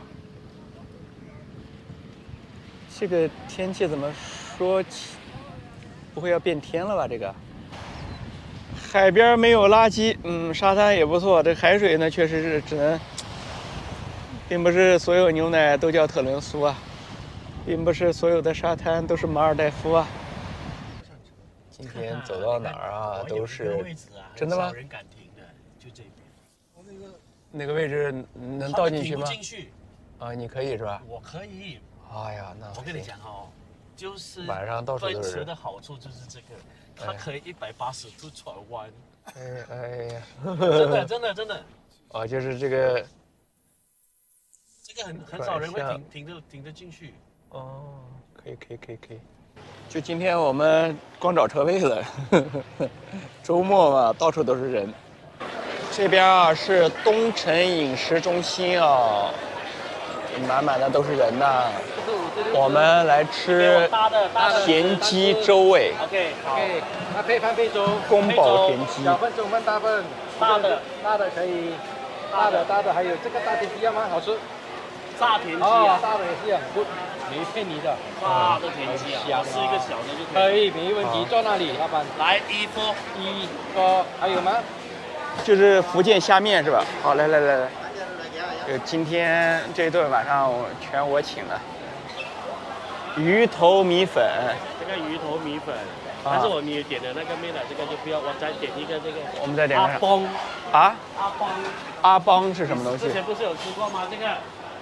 这个天气怎么说？不会要变天了吧？这个海边没有垃圾，嗯，沙滩也不错。这海水呢，确实是只能，并不是所有牛奶都叫特仑苏啊，并不是所有的沙滩都是马尔代夫啊。今天走到哪儿啊，都是真的吗？ 人敢停的，就这边。 那个位置能倒进去吗？ 不进去。 啊，你可以是吧？ 我可以。 哎呀，那我跟你讲哦，就是晚上到处都是。 奔驰的好处就是这个，它可以一百八十度转弯。 哎哎呀， 真的真的真的。 哦，就是这个。 这个很很少人会停停着停着进去。 哦，可以可以可以可以。就今天我们光找车位了，周末嘛，到处都是人。这边啊是东城饮食中心啊。满满的都是人呐，我们来吃田鸡粥味。 OK， 好。那配饭配粥， 宫保田鸡。 小份、中份、大份。大的，大的可以。大的，大的还有这个大田鸡要吗？好吃。 炸田鸡啊， 啊， 大的也是很不没骗你的。 炸的田鸡啊，吃一个小的就可以。 可以，没问题。坐那里，老板。 来一波， 一个还有吗？ 就是福建虾面是吧？好，来来来来。就今天这顿晚上我全我请了，鱼头米粉。 这个鱼头米粉，但是我们也点的那个面的，这个就不要，我再点一个这个。 我们再点个啥？ 阿邦。 啊？ 阿邦。 阿邦是什么东西？ 之前不是有吃过吗？这个。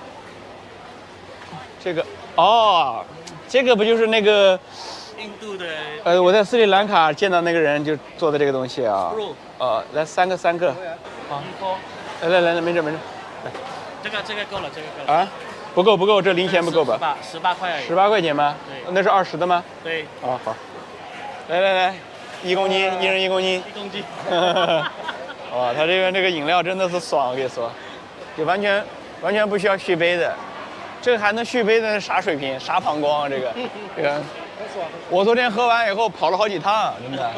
这个哦，这个不就是那个印度的？ 呃，我在斯里兰卡见到那个人就做的这个东西啊。呃，来三个三个。 好。 来来来来，没事没事。 这个这个够了，这个够了啊，不够不够，这零钱不够吧？ 十八十八块， 十八块钱吗？ 对， 那是二十的吗？ 对。 哦好，来来来，一公斤，一人一公斤。 一公斤。 哇，他这边这个饮料真的是爽，我跟你说，就完全完全不需要续杯的，这个还能续杯的啥水平？啥膀胱啊这个？这个，我昨天喝完以后跑了好几趟，真的。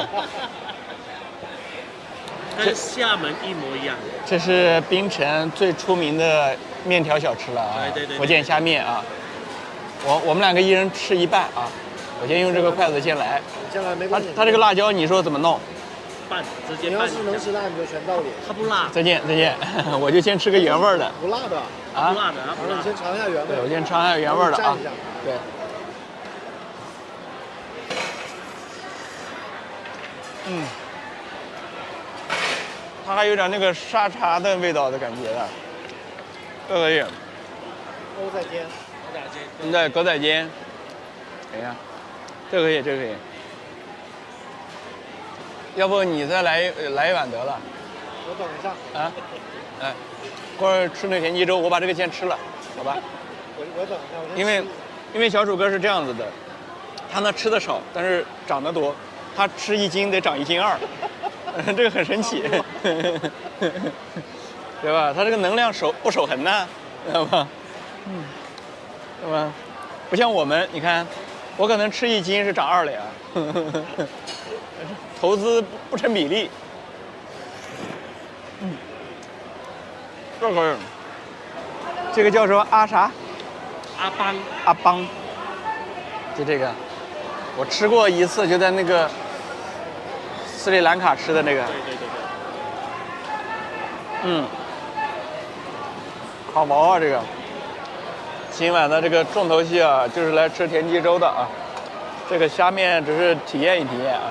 跟厦门一模一样。 这是槟城最出名的面条小吃了啊， 对对对， 福建虾面啊。我我们两个一人吃一半啊，我先用这个筷子先来。 先来没关系。 它这个辣椒你说怎么弄？ 拌，直接拌。 你要是能吃辣你就全倒里。 它不辣。 再见再见，我就先吃个原味的。 不辣的。 啊？ 不辣的， 好了，你先尝一下原味。 对，我先尝一下原味的啊。对。嗯。它还有点那个沙茶的味道的感觉的，这可以。 欧仔煎， 欧仔煎。 对，狗仔煎。等一下，这可以，这可以。要不你再来来一碗得了。 我等一下。 啊？哎，或者吃那田鸡粥，我把这个先吃了，好吧？ 我我等一下，我因为因为小鼠哥是这样子的，他呢吃的少，但是长得多，他吃一斤得长一斤二。这个很神奇，对吧？他这个能量守不守恒呢，知道吧？嗯，对吧？不像我们，你看，我可能吃一斤是长二两，投资不成比例。嗯，这可以。这个叫什么阿啥？ 阿邦。 阿邦。就这个，我吃过一次，就在那个。斯里兰卡吃的那个， 对对对对， 嗯，好薄啊这个。今晚的这个重头戏啊，就是来吃田鸡粥的啊。这个虾面只是体验一体验啊。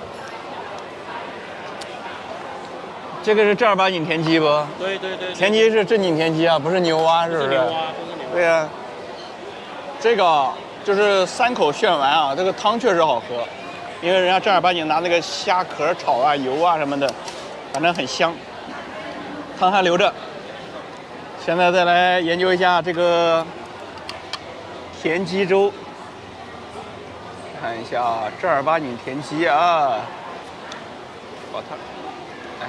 这个是正儿八经田鸡不？ 对对对。 田鸡是正经田鸡啊，不是牛蛙，是不是？ 不是牛蛙，不是牛蛙。 对呀、啊， 这个就是三口炫完啊，这个汤确实好喝，因为人家正儿八经拿那个虾壳炒啊、油啊什么的，反正很香。汤还留着。现在再来研究一下这个田鸡粥，看一下正儿八经田鸡啊，好烫，哎，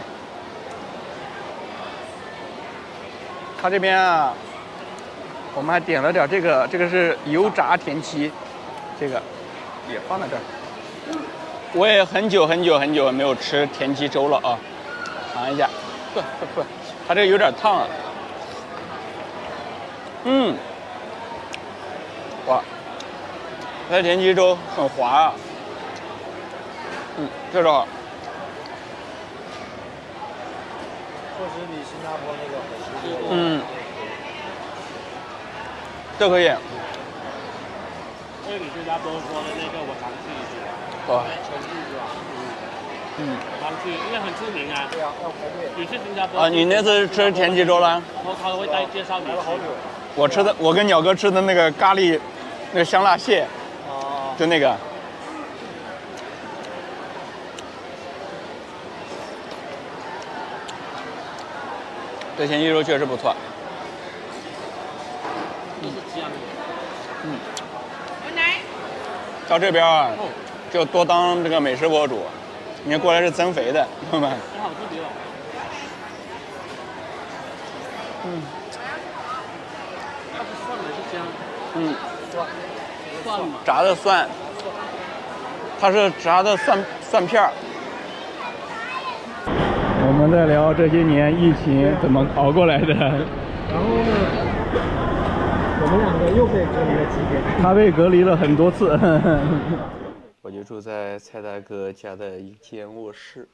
他这边啊。我们还点了点这个，这个是油炸田鸡，这个也放在这儿。我也很久很久很久没有吃田鸡粥了啊，尝一下。不不不，它这个有点烫啊。嗯，哇，它的田鸡粥很滑啊。嗯，这种。 确实比新加坡那个好吃多了。 嗯。这可以。 因为你新加坡说的那个我常去一次。 哇。 常去是吧？ 嗯。 常去，因为很出名啊。 对啊，要排队。 你去新加坡？ 啊，你那次吃田鸡粥了？ 然后他会带介绍你。 来了好久。 我吃的，我跟鸟哥吃的那个咖喱，那个香辣蟹。 哦。 就那个。这田鸡粥确实不错。嗯，到这边啊，就多当这个美食博主，你过来是增肥的，朋友们。 好特别哦。 嗯。 它是蒜的是姜。 嗯。 蒜。 蒜嘛。 炸的蒜。它是炸的蒜蒜片儿。我们在聊这些年疫情怎么熬过来的。 然后呢？我们两个又被隔离了几天。 他被隔离了很多次。我就住在蔡大哥家的一间卧室，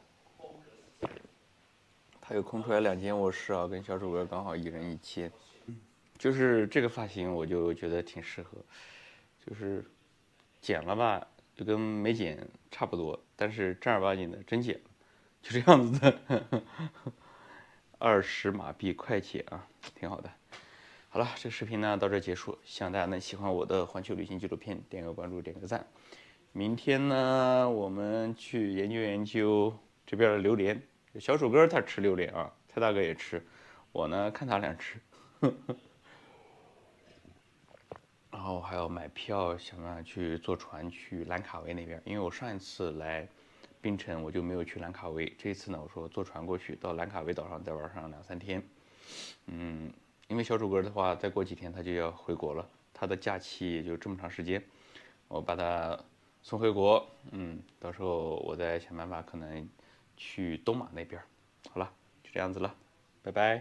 他有空出来两间卧室啊，跟小主哥刚好一人一间。就是这个发型，我就觉得挺适合，就是剪了吧，就跟没剪差不多，但是正儿八经的真剪了，就这样子的。二十马币快剪啊，挺好的。好了，这个视频呢到这结束，希望大家能喜欢我的环球旅行纪录片，点个关注，点个赞。明天呢，我们去研究研究这边的榴莲。小鼠哥他吃榴莲啊，蔡大哥也吃，我呢看他俩吃。然后还要买票，想办法去坐船去兰卡威那边，因为我上一次来槟城我就没有去兰卡威，这一次呢我说坐船过去到兰卡威岛上再玩上两三天，嗯。因为小主哥的话，再过几天他就要回国了，他的假期也就这么长时间，我把他送回国，嗯，到时候我再想办法可能去东马那边。好了，就这样子了，拜拜。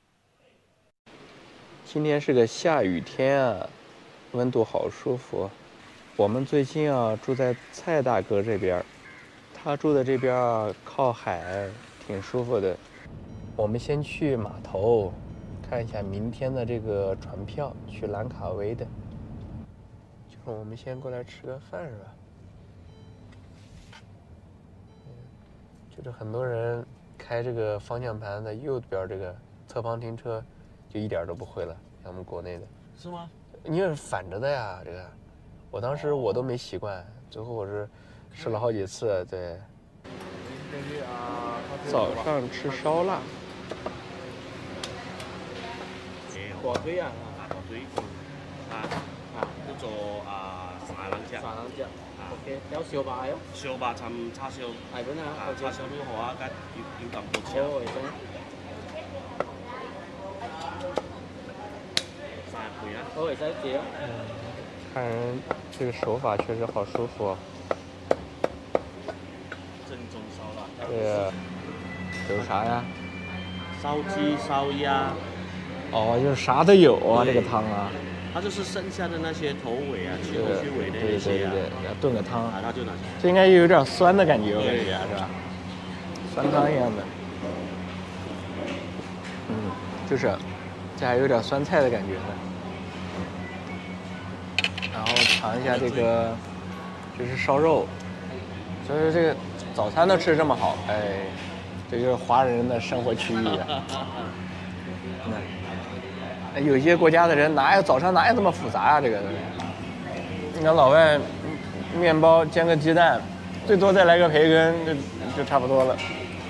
今天是个下雨天啊，温度好舒服。我们最近啊住在蔡大哥这边，他住的这边啊靠海，挺舒服的。我们先去码头。看一下明天的这个船票，去兰卡威的。就是我们先过来吃个饭是吧？嗯，就是很多人开这个方向盘的右边这个侧方停车，就一点都不会了，像我们国内的。 是吗？ 因为是反着的呀，这个，我当时我都没习惯，最后我是试了好几次，对。早上吃烧腊。 火堆啊， 火堆，啊啊，叫做啊沙冷醬。 沙冷醬 ，OK，有小白哦。 小白浸叉燒。 係咁啊， 啊，叉燒都好啊，梗要要咁多錢。 好，衛生。 三倍啊。 好，衛生姐。 嗯，看人这个手法确实好舒服啊。 正宗烧腊。 对呀。有啥呀？ 烧鸡、烧鸭。 哦，就是啥都有啊，这个汤啊。 它就是剩下的那些头尾啊，去头去尾的那些啊， 然后炖个汤， 啊，它就拿去。 这应该有点酸的感觉，我感觉是吧？酸汤一样的。嗯，就是，这还有点酸菜的感觉呢。然后尝一下这个，这是烧肉，所以这个早餐都吃这么好，哎，这就是华人的生活区域啊。嗯。 有些国家的人哪有早上哪有这么复杂啊？这个东西，你看老外，面包煎个鸡蛋，最多再来个培根，就就差不多了。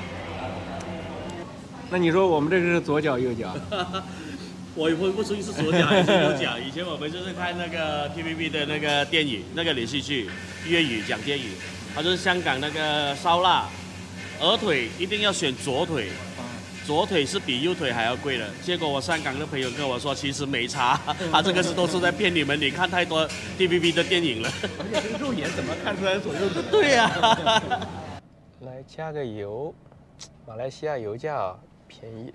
那你说我们这个是左脚右脚？ 我也分不清是左脚还是右脚。以前我们就是看那个 T V B 的那个电影，那个连续剧，粤语讲电影，它就是香港那个烧腊，鹅腿一定要选左腿，左腿是比右腿还要贵的。结果我香港的朋友跟我说，其实没差，他这个是都是在骗你们，你看太多 T V B 的电影了。 而且这个肉眼怎么看出来左右腿？ 对呀、 来加个油，马来西亚油价啊便宜。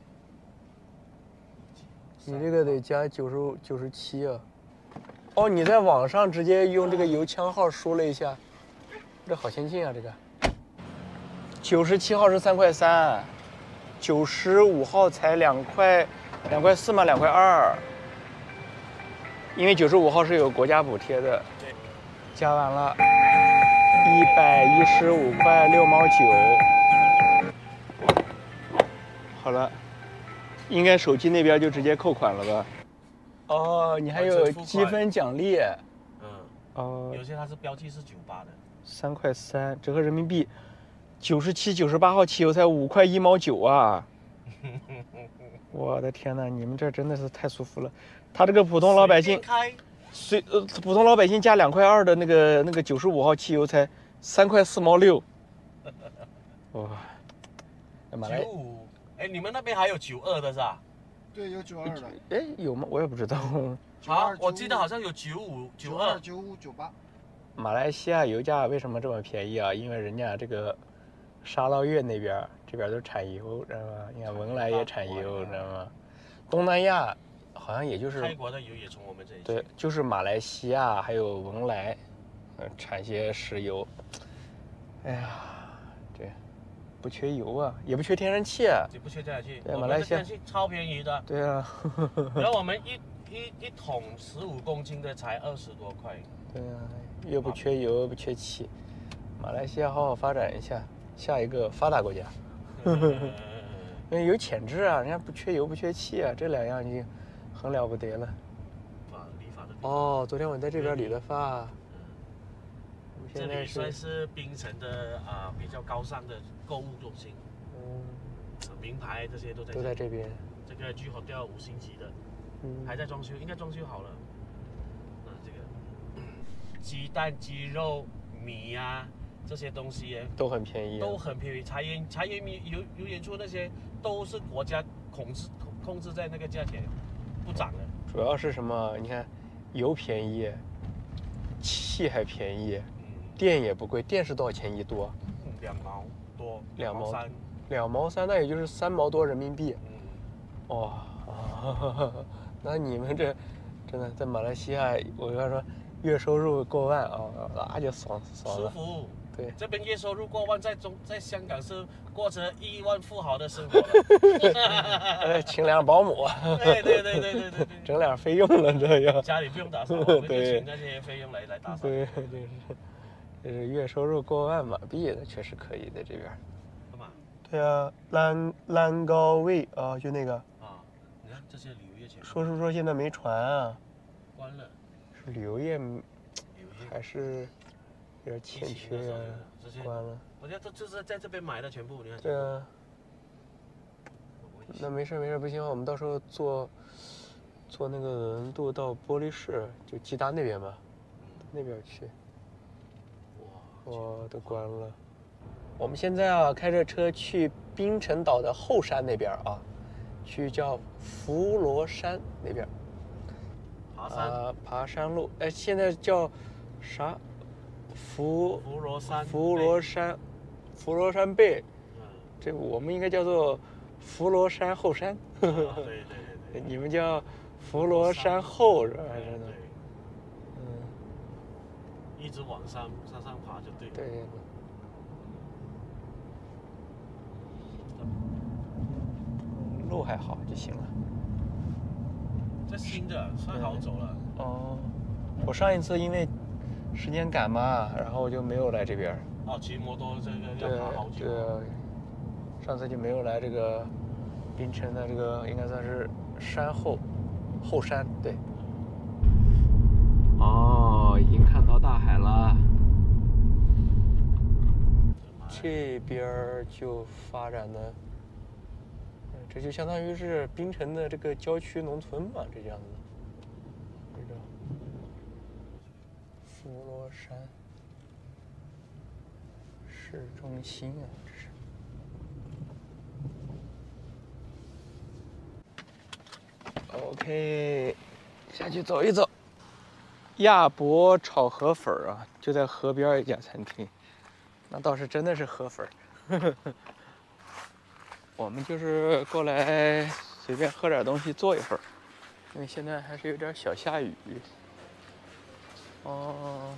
你这个得加九十九十七啊！哦，你在网上直接用这个油枪号输了一下，这好先进啊！这个九十七号是三块三，九十五号才两块两块四嘛，两块二。因为九十五号是有国家补贴的。 对， 加完了，一百一十五块六毛九。好了。应该手机那边就直接扣款了吧？哦，你还有积分奖励。 嗯。 哦。 有些它是标记是九八的。 三块三，折合人民币，九十七、九十八号汽油才五块一毛九啊！我的天哪，你们这真的是太舒服了。他这个普通老百姓，随呃普通老百姓加两块二的那个那个九十五号汽油才三块四毛六。哇！马来。 哎，你们那边还有九二的是吧？ 对，有九二的。 哎，有吗？我也不知道。 啊，我记得好像有九五、九二、 九五、九八。 马来西亚油价为什么这么便宜啊？因为人家这个沙捞越那边，这边都产油，知道吗？你看文莱也产油，知道吗？东南亚好像也就是泰国的油也从我们这里。 对，就是马来西亚还有文莱，呃，产些石油。哎呀，这。不缺油啊，也不缺天然气啊， 也不缺天然气。 对，马来西亚天然气超便宜的。 对啊。 然后我们一一一桶十五公斤的才二十多块。 对啊，又不缺油，又不缺气，马来西亚好好发展一下，下一个发达国家。因为有潜质啊，人家不缺油，不缺气啊，这两样已经很了不得了。 啊，理发的。 哦，昨天我在这边理的发。 这里算是槟城的啊、呃、比较高尚的购物中心， 嗯， 名牌这些都在都在这边。 这个G Hotel五星级的，嗯，还在装修，应该装修好了。那这个、嗯、鸡蛋、鸡肉、米呀、啊、这些东西都很便宜、啊， 都很便宜。茶叶、茶叶米、油油盐醋那些都是国家控制控制在那个价钱，不涨的。 主要是什么？你看，油便宜，气还便宜。电也不贵，电是多少钱一度？ 两毛多， 两毛三， 两毛三，那也就是三毛多人民币。 嗯， 哇、哦，那你们这真的在马来西亚，我要说月收入过万啊，那就爽爽了。 舒服。 对， 这边月收入过万，在中在香港是过着亿万富豪的生活。 呃，请两保姆。 对对对对对对， 整点费用了这样。 家里不用打扫，我们就请那些费用来来打扫。 对对对。这是月收入过万马币的，确实可以在这边。 干嘛？ 对啊，兰兰高卫啊，就那个。 啊，你看这些旅游业钱。 说是说现在没船啊。 关了。 是旅游业，还是有点欠缺啊？关了。 我觉得这就是在这边买的全部，你看。 对啊。那没事没事，不行，我们到时候坐坐那个轮渡到玻璃市，就吉达那边吧，那边去。哇，都关了。我们现在啊，开着车去槟城岛的后山那边啊，去叫佛罗山那边。 爬山。 啊，爬山路，哎，现在叫啥？佛佛罗山。 佛罗山，佛罗山背。嗯。这我们应该叫做佛罗山后山。 对对对对。 你们叫佛罗山后是吧？还是呢？嗯。 一直往上上上爬就对了。 对。路还好就行了。 这新的算好走了。 哦，我上一次因为时间赶嘛，然后我就没有来这边。 哦，骑摩托这个要爬好久。 对，上次就没有来这个槟城的这个应该算是山后。 后山，对。哦，已经看到大海了。这边就发展的，嗯，这就相当于是槟城的这个郊区农村嘛，这样子。这个佛罗山市中心啊，这是。OK， 下去走一走。亚博炒河粉啊，就在河边一家餐厅。那倒是真的是河粉儿，我们就是过来随便喝点东西坐一会儿，因为现在还是有点小下雨。哦，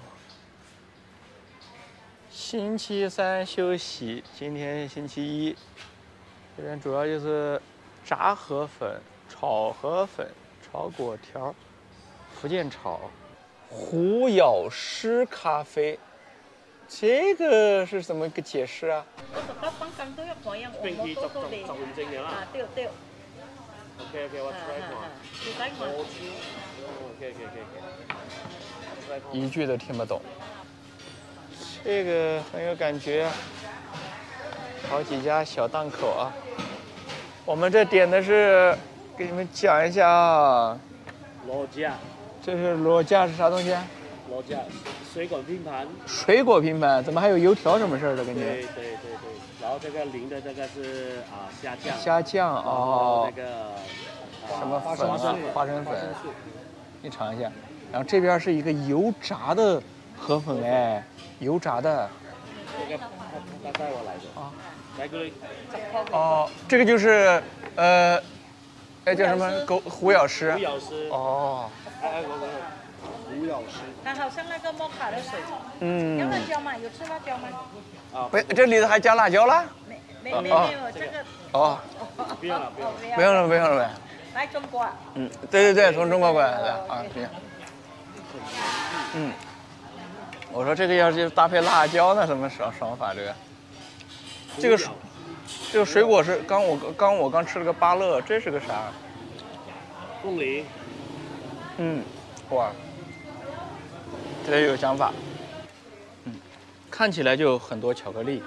星期三休息，今天星期一。这边主要就是炸河粉、炒河粉、炒粿条、福建炒、胡咬诗咖啡。这个是怎么个解釋啊？ 我覺得幫咁多一個人，我冇多多你。啊，對對。 OK OK， 我 try 看。 你睇看。 OK OK OK。 一句都听不懂。这个很有感觉，好几家小档口啊。我们这点的是，给你们讲一下啊。 螺架。 这是螺架是啥东西啊？ 螺架。水果拼盘， 水果拼盘，怎么还有油条什么事儿的感觉？ 对对对对，然后这个淋的这个是啊虾酱， 虾酱哦， 那个、 啊、什么粉啊，花生粉，你尝一下。然后这边是一个油炸的河粉哎，油炸的。 这个他带我来的啊，来个。 哦，这个就是呃，哎叫什么？狗胡咬诗。 胡咬诗。 哦。 哎哎我我。胡咬诗， 它好像那个摩卡的水。 嗯。 有辣椒吗？有吃辣椒吗？ 啊，不，这里头还加辣椒了？ 没没没没有这个。 哦。 不用了不用了。 不用了不用了呗。 来中国。 嗯，对对对，从中国过来的啊，行。嗯。我说这个要是搭配辣椒，那什么爽爽法？这个。这个这个水果是刚我刚我刚吃了个芭乐，这是个啥？ 凤梨。 嗯，哇。特别有想法，嗯，看起来就有很多巧克力，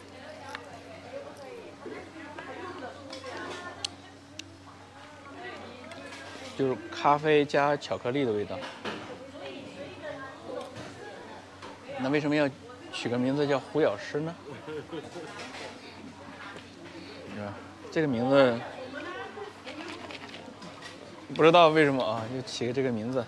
就是咖啡加巧克力的味道。那为什么要取个名字叫胡咬诗呢？是吧？这个名字不知道为什么啊，就起个这个名字。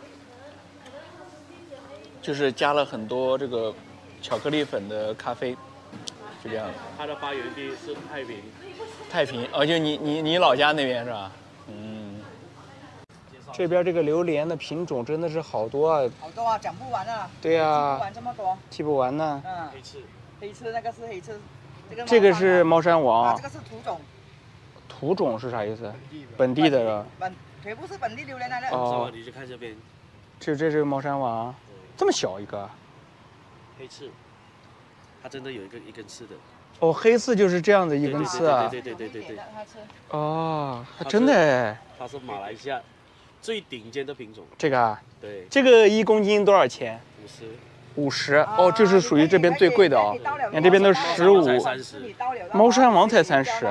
就是加了很多这个巧克力粉的咖啡，是这样的。 它的发源地是太平。 太平，哦，就你你你老家那边是吧？嗯。这边这个榴莲的品种真的是好多啊。 好多啊，讲不完啊。 对呀、啊。 记不完这么多。 记不完呢。 嗯。 黑刺。 黑刺那个是黑刺，这个。 这个是猫山王。 啊，这个是土种。 土种是啥意思？本地的是吧？ 本全部是本地榴莲来的。 哦，你就看这边。 这这是猫山王。这么小一个， 黑刺，它真的有一个一根刺的。 哦，黑刺就是这样的一根刺啊。 对对对对对对。 哦，还真的哎。 它是马来西亚最顶尖的品种。 这个啊？ 对。 这个一公斤多少钱？ 五十。 五十哦，就是属于这边最贵的哦。你看这边都十五。猫山王才三十。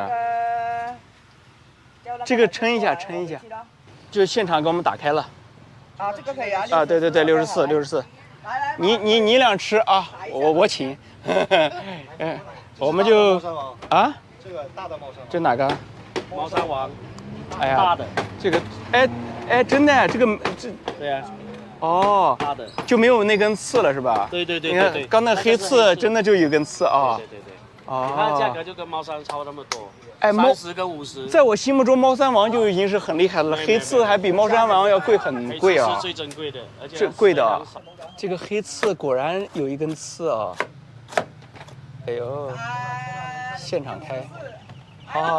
这个称一下，称一下，就现场给我们打开了。 啊，这个可以啊。 啊，对对对，六十四，六十四。 来来， 你你你俩吃啊，我我请。嗯，我们就啊。 这个大的猫山王。 这哪个？ 猫山王。 哎呀， 大的。 这个，哎哎，真的，这个这。 对呀。 哦。 大的。 就没有那根刺了是吧？ 对对对你看刚那黑刺真的就有根刺啊。 对对对。 哦。 它的价格就跟猫山差那么多。 哎，猫三十跟五十， 在我心目中，猫山王就已经是很厉害的了，黑刺还比猫山王要贵很贵啊。 是最珍贵的，而且最贵的。这个黑刺果然有一根刺啊！哎呦，现场开，好好。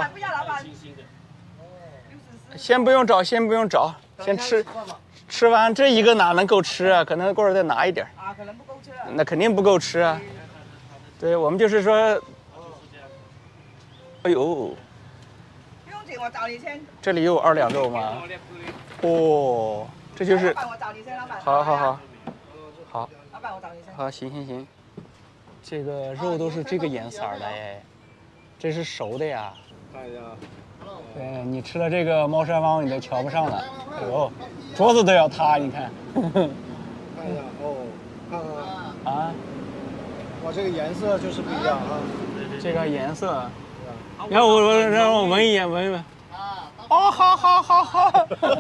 先不用找，先不用找，先吃，吃完这一个哪能够吃啊？可能过会儿再拿一点。 啊，可能不够吃。 那肯定不够吃啊。对，我们就是说。哎呦， 姐，我找你先。 这里有二两肉吗？哦，这就是老。板，我找你先，老板。 好好好，好， 老板，我找你先。 好，行行行。这个肉都是这个颜色的哎，这是熟的呀。 看一下。 对你吃了这个猫山王，你都瞧不上了。哎呦，桌子都要塌，你看。 看一下哦，看看啊， 哇，这个颜色就是不一样啊。 这个颜色。然后我我让我闻一眼，闻一闻。哦，好好好好。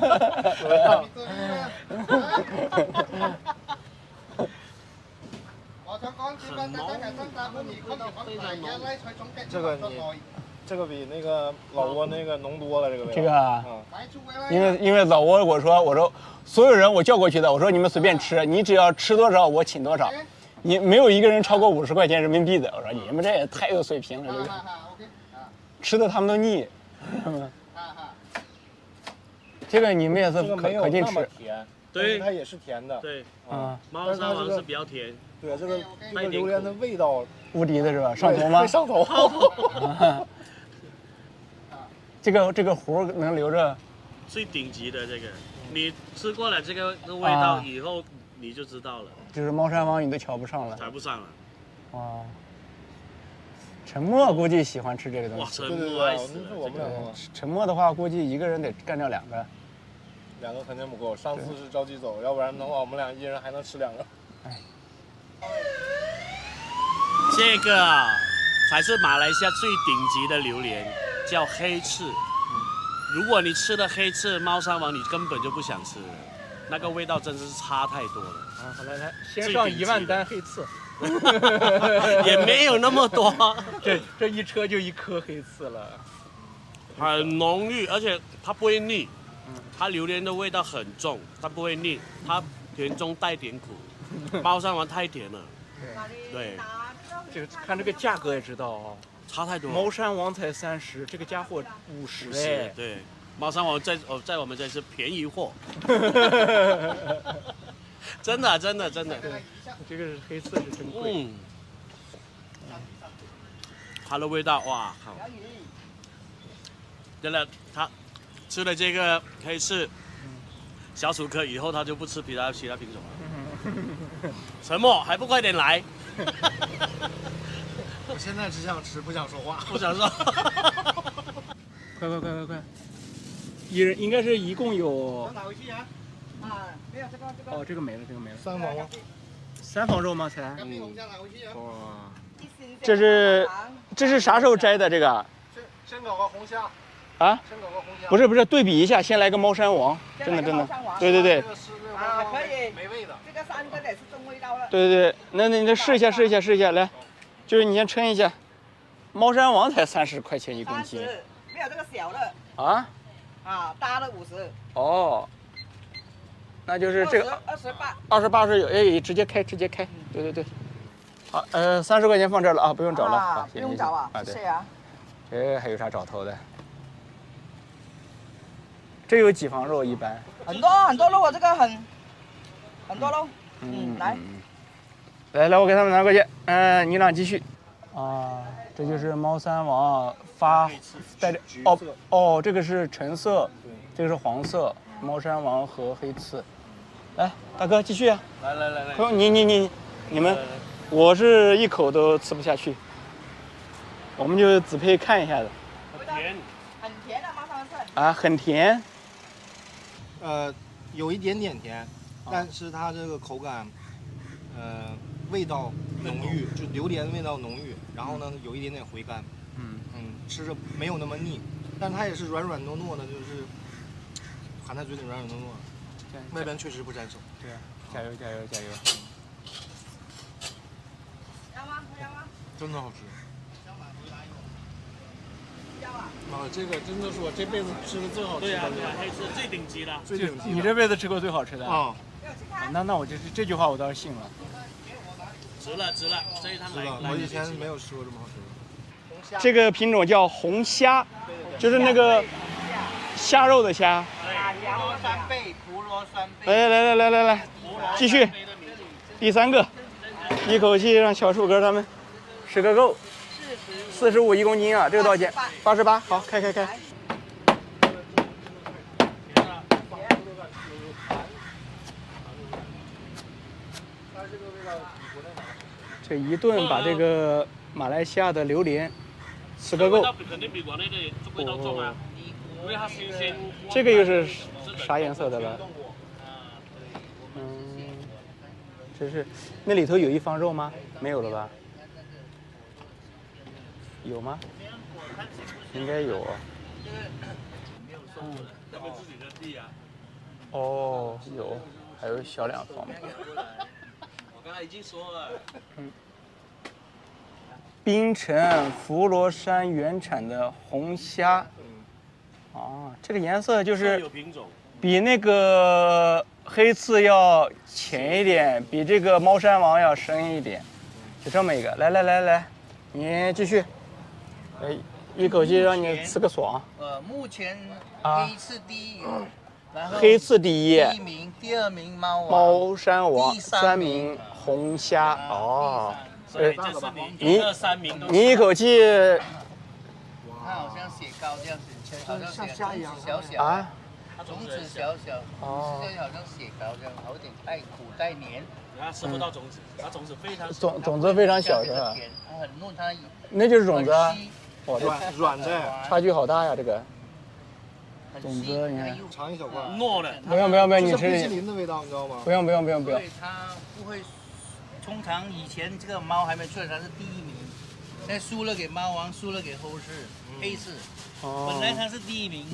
这个你，这个比那个老挝那个浓多了，这个味道。 这个啊， 嗯， 因为因为老挝我说我说所有人我叫过去的，我说你们随便吃，你只要吃多少我请多少，你没有一个人超过五十块钱人民币的。我说你们这也太有水平了，这个吃的他们都腻。这个你们也是这个没有可可劲那么吃。 甜， 对它也是甜的。 对， 啊， 猫山王是比较甜。 对，这个这个榴莲的味道无敌的是吧？上头吗？ 会上头。 这个这个核能留着。 最顶级的这个，你吃过了这个味道以后，你就知道了。 就是猫山王你都瞧不上了。 瞧不上了。 哇。沉默估计喜欢吃这个东哇， 西。 沉默爱死了。 我们两个沉默的话，估计一个人得干掉两个。 两个肯定不够，上次是着急走，要不然的话我们俩一人还能吃两个。 哎。 这个啊才是马来西亚最顶级的榴莲，叫黑刺。如果你吃了黑刺猫山王，你根本就不想吃了，那个味道真是差太多了。 啊，好来来，先上一万单黑刺。 也没有那么多， 这这一车就一颗黑刺了， 很浓郁，而且它不会腻。它榴莲的味道很重，它不会腻，它甜中带点苦。猫山王太甜了，对， 这个看这个价格也知道啊， 差太多。 猫山王才三十，这个家伙五十哎。 对，猫山王在哦，在我们这是便宜货。真的，真的，真的。 这个是黑刺是真贵。 嗯。它的味道哇靠！真的，他吃了这个黑刺小鼠科以后，他就不吃其他其他品种了。沉默，还不快点来！ 我现在只想吃，不想说话。 不想说。 快快快快快！一人应该是一共有。 哪回去啊？啊，没有这个这个。 哦，这个没了，这个没了。 三房吗？ 三房肉吗？才。 嗯。 哇。这是这是啥时候摘的？这个？ 先先搞个红虾。 啊？ 先搞个红虾。 不是不是，对比一下，先来个猫山王，真的真的。对对对。 啊，可以。 没味的。 这个三个得是中味道了。 对对对，那那你再试一下试一下试一下，来，就是你先称一下，猫山王才三十块钱一公斤。 没有这个小的。 啊？ 啊，大的五十。 哦。那就是这个二十八。 二十八是有，哎，直接开直接开，对对对。好，呃，三十块钱放这儿了啊，不用找了，啊， 不用找啊， 啊，对。 是啊。 这还有啥找头的？这有几房肉一般？ 很多很多肉啊，这个很很多肉。嗯，来。 来来，我给他们拿过去。嗯，你俩继续。啊，这就是猫山王发带着哦哦，这个是橙色，这个是黄色，猫山王和黑刺。来，大哥继续啊！ 来来来来， 不用你你你你们，我是一口都吃不下去。我们就只配看一下子。 很甜， 很甜的猫山王是。 啊，很甜。 呃，有一点点甜，但是它这个口感，呃，味道浓郁，就榴莲味道浓郁，然后呢有一点点回甘， 嗯嗯，吃着没有那么腻，但它也是软软糯糯的，就是含在嘴里软软糯糯的，外边确实不粘手。 对啊，加油加油加油！ 要吗？要吗？ 真的好吃。啊，这个真的是我这辈子吃的最好吃的。 对啊对啊，黑刺最顶级的。 最顶级。 你这辈子吃过最好吃的啊？ 那那我这这句话我倒是信了。 值了值了，这一趟来。 我以前没有吃过这么好吃的。 这个品种叫红虾，就是那个虾肉的虾。 葡罗酸贝，葡罗酸贝。 来来来来来来，继续，第三个，一口气让小树哥他们吃个够。四十五一公斤啊，这个多少钱？八十八。好，开开开。 这一顿把这个马来西亚的榴莲吃个够。 肯定比国内的味道重啊，因为它新鲜。 这个又是啥颜色的了？嗯，这是那里头有一方肉吗？没有了吧？有吗？应该有。 他们自己的地啊。 哦，有，还有小两方。 我刚才已经说了。 嗯。槟城佛罗山原产的红虾。哦，这个颜色就是有品种。比那个黑刺要浅一点，比这个猫山王要深一点，就这么一个。来来来来，你继续。哎，一口气让你吃个爽。 呃，目前黑刺第一，然后黑刺第一， 第一名，第二名猫王， 猫山王， 第三名红虾。哦， 所以这是你二三名都。 你一口气。 它好像雪糕这样子，好像像虾一样小小啊， 种子小小， 哦， 吃着好像雪糕这样，有点带苦带黏。 它吃不到种子，它种子非常种种子非常小是吧？ 它很嫩，它那就是种子啊。哇， 软软的， 差距好大呀，这个。种子，你看， 尝一小块。 糯的。 不用不用不用，你吃。 冰淇淋的味道，你知道吗？ 不用不用不用不用。 对，它不会。通常以前这个猫还没出来，它是第一名，现在输了给猫王，输了给后世黑刺。 哦。 本来它是第一名。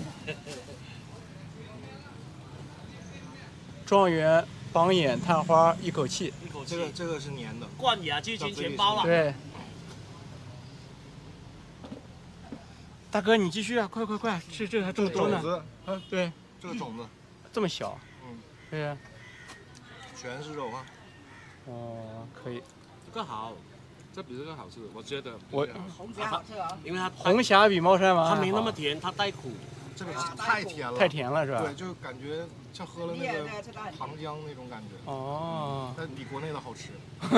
状元、榜眼、探花，一口气。 一口气。 这个这个是粘的。 冠亚季军全包了。 对。大哥，你继续啊！快快快，这这还这么多呢。 种子， 啊，对， 这个种子， 这么小。 嗯， 对呀。 全是肉啊。 哦，可以。 这个好，这比这个好吃，我觉得。 我红虾好吃啊。 因为它红虾比猫山王它没那么甜，它带苦。 这个太甜了。 太甜了是吧？ 对，就感觉像喝了那个糖浆那种感觉。 哦。 但比国内的好吃。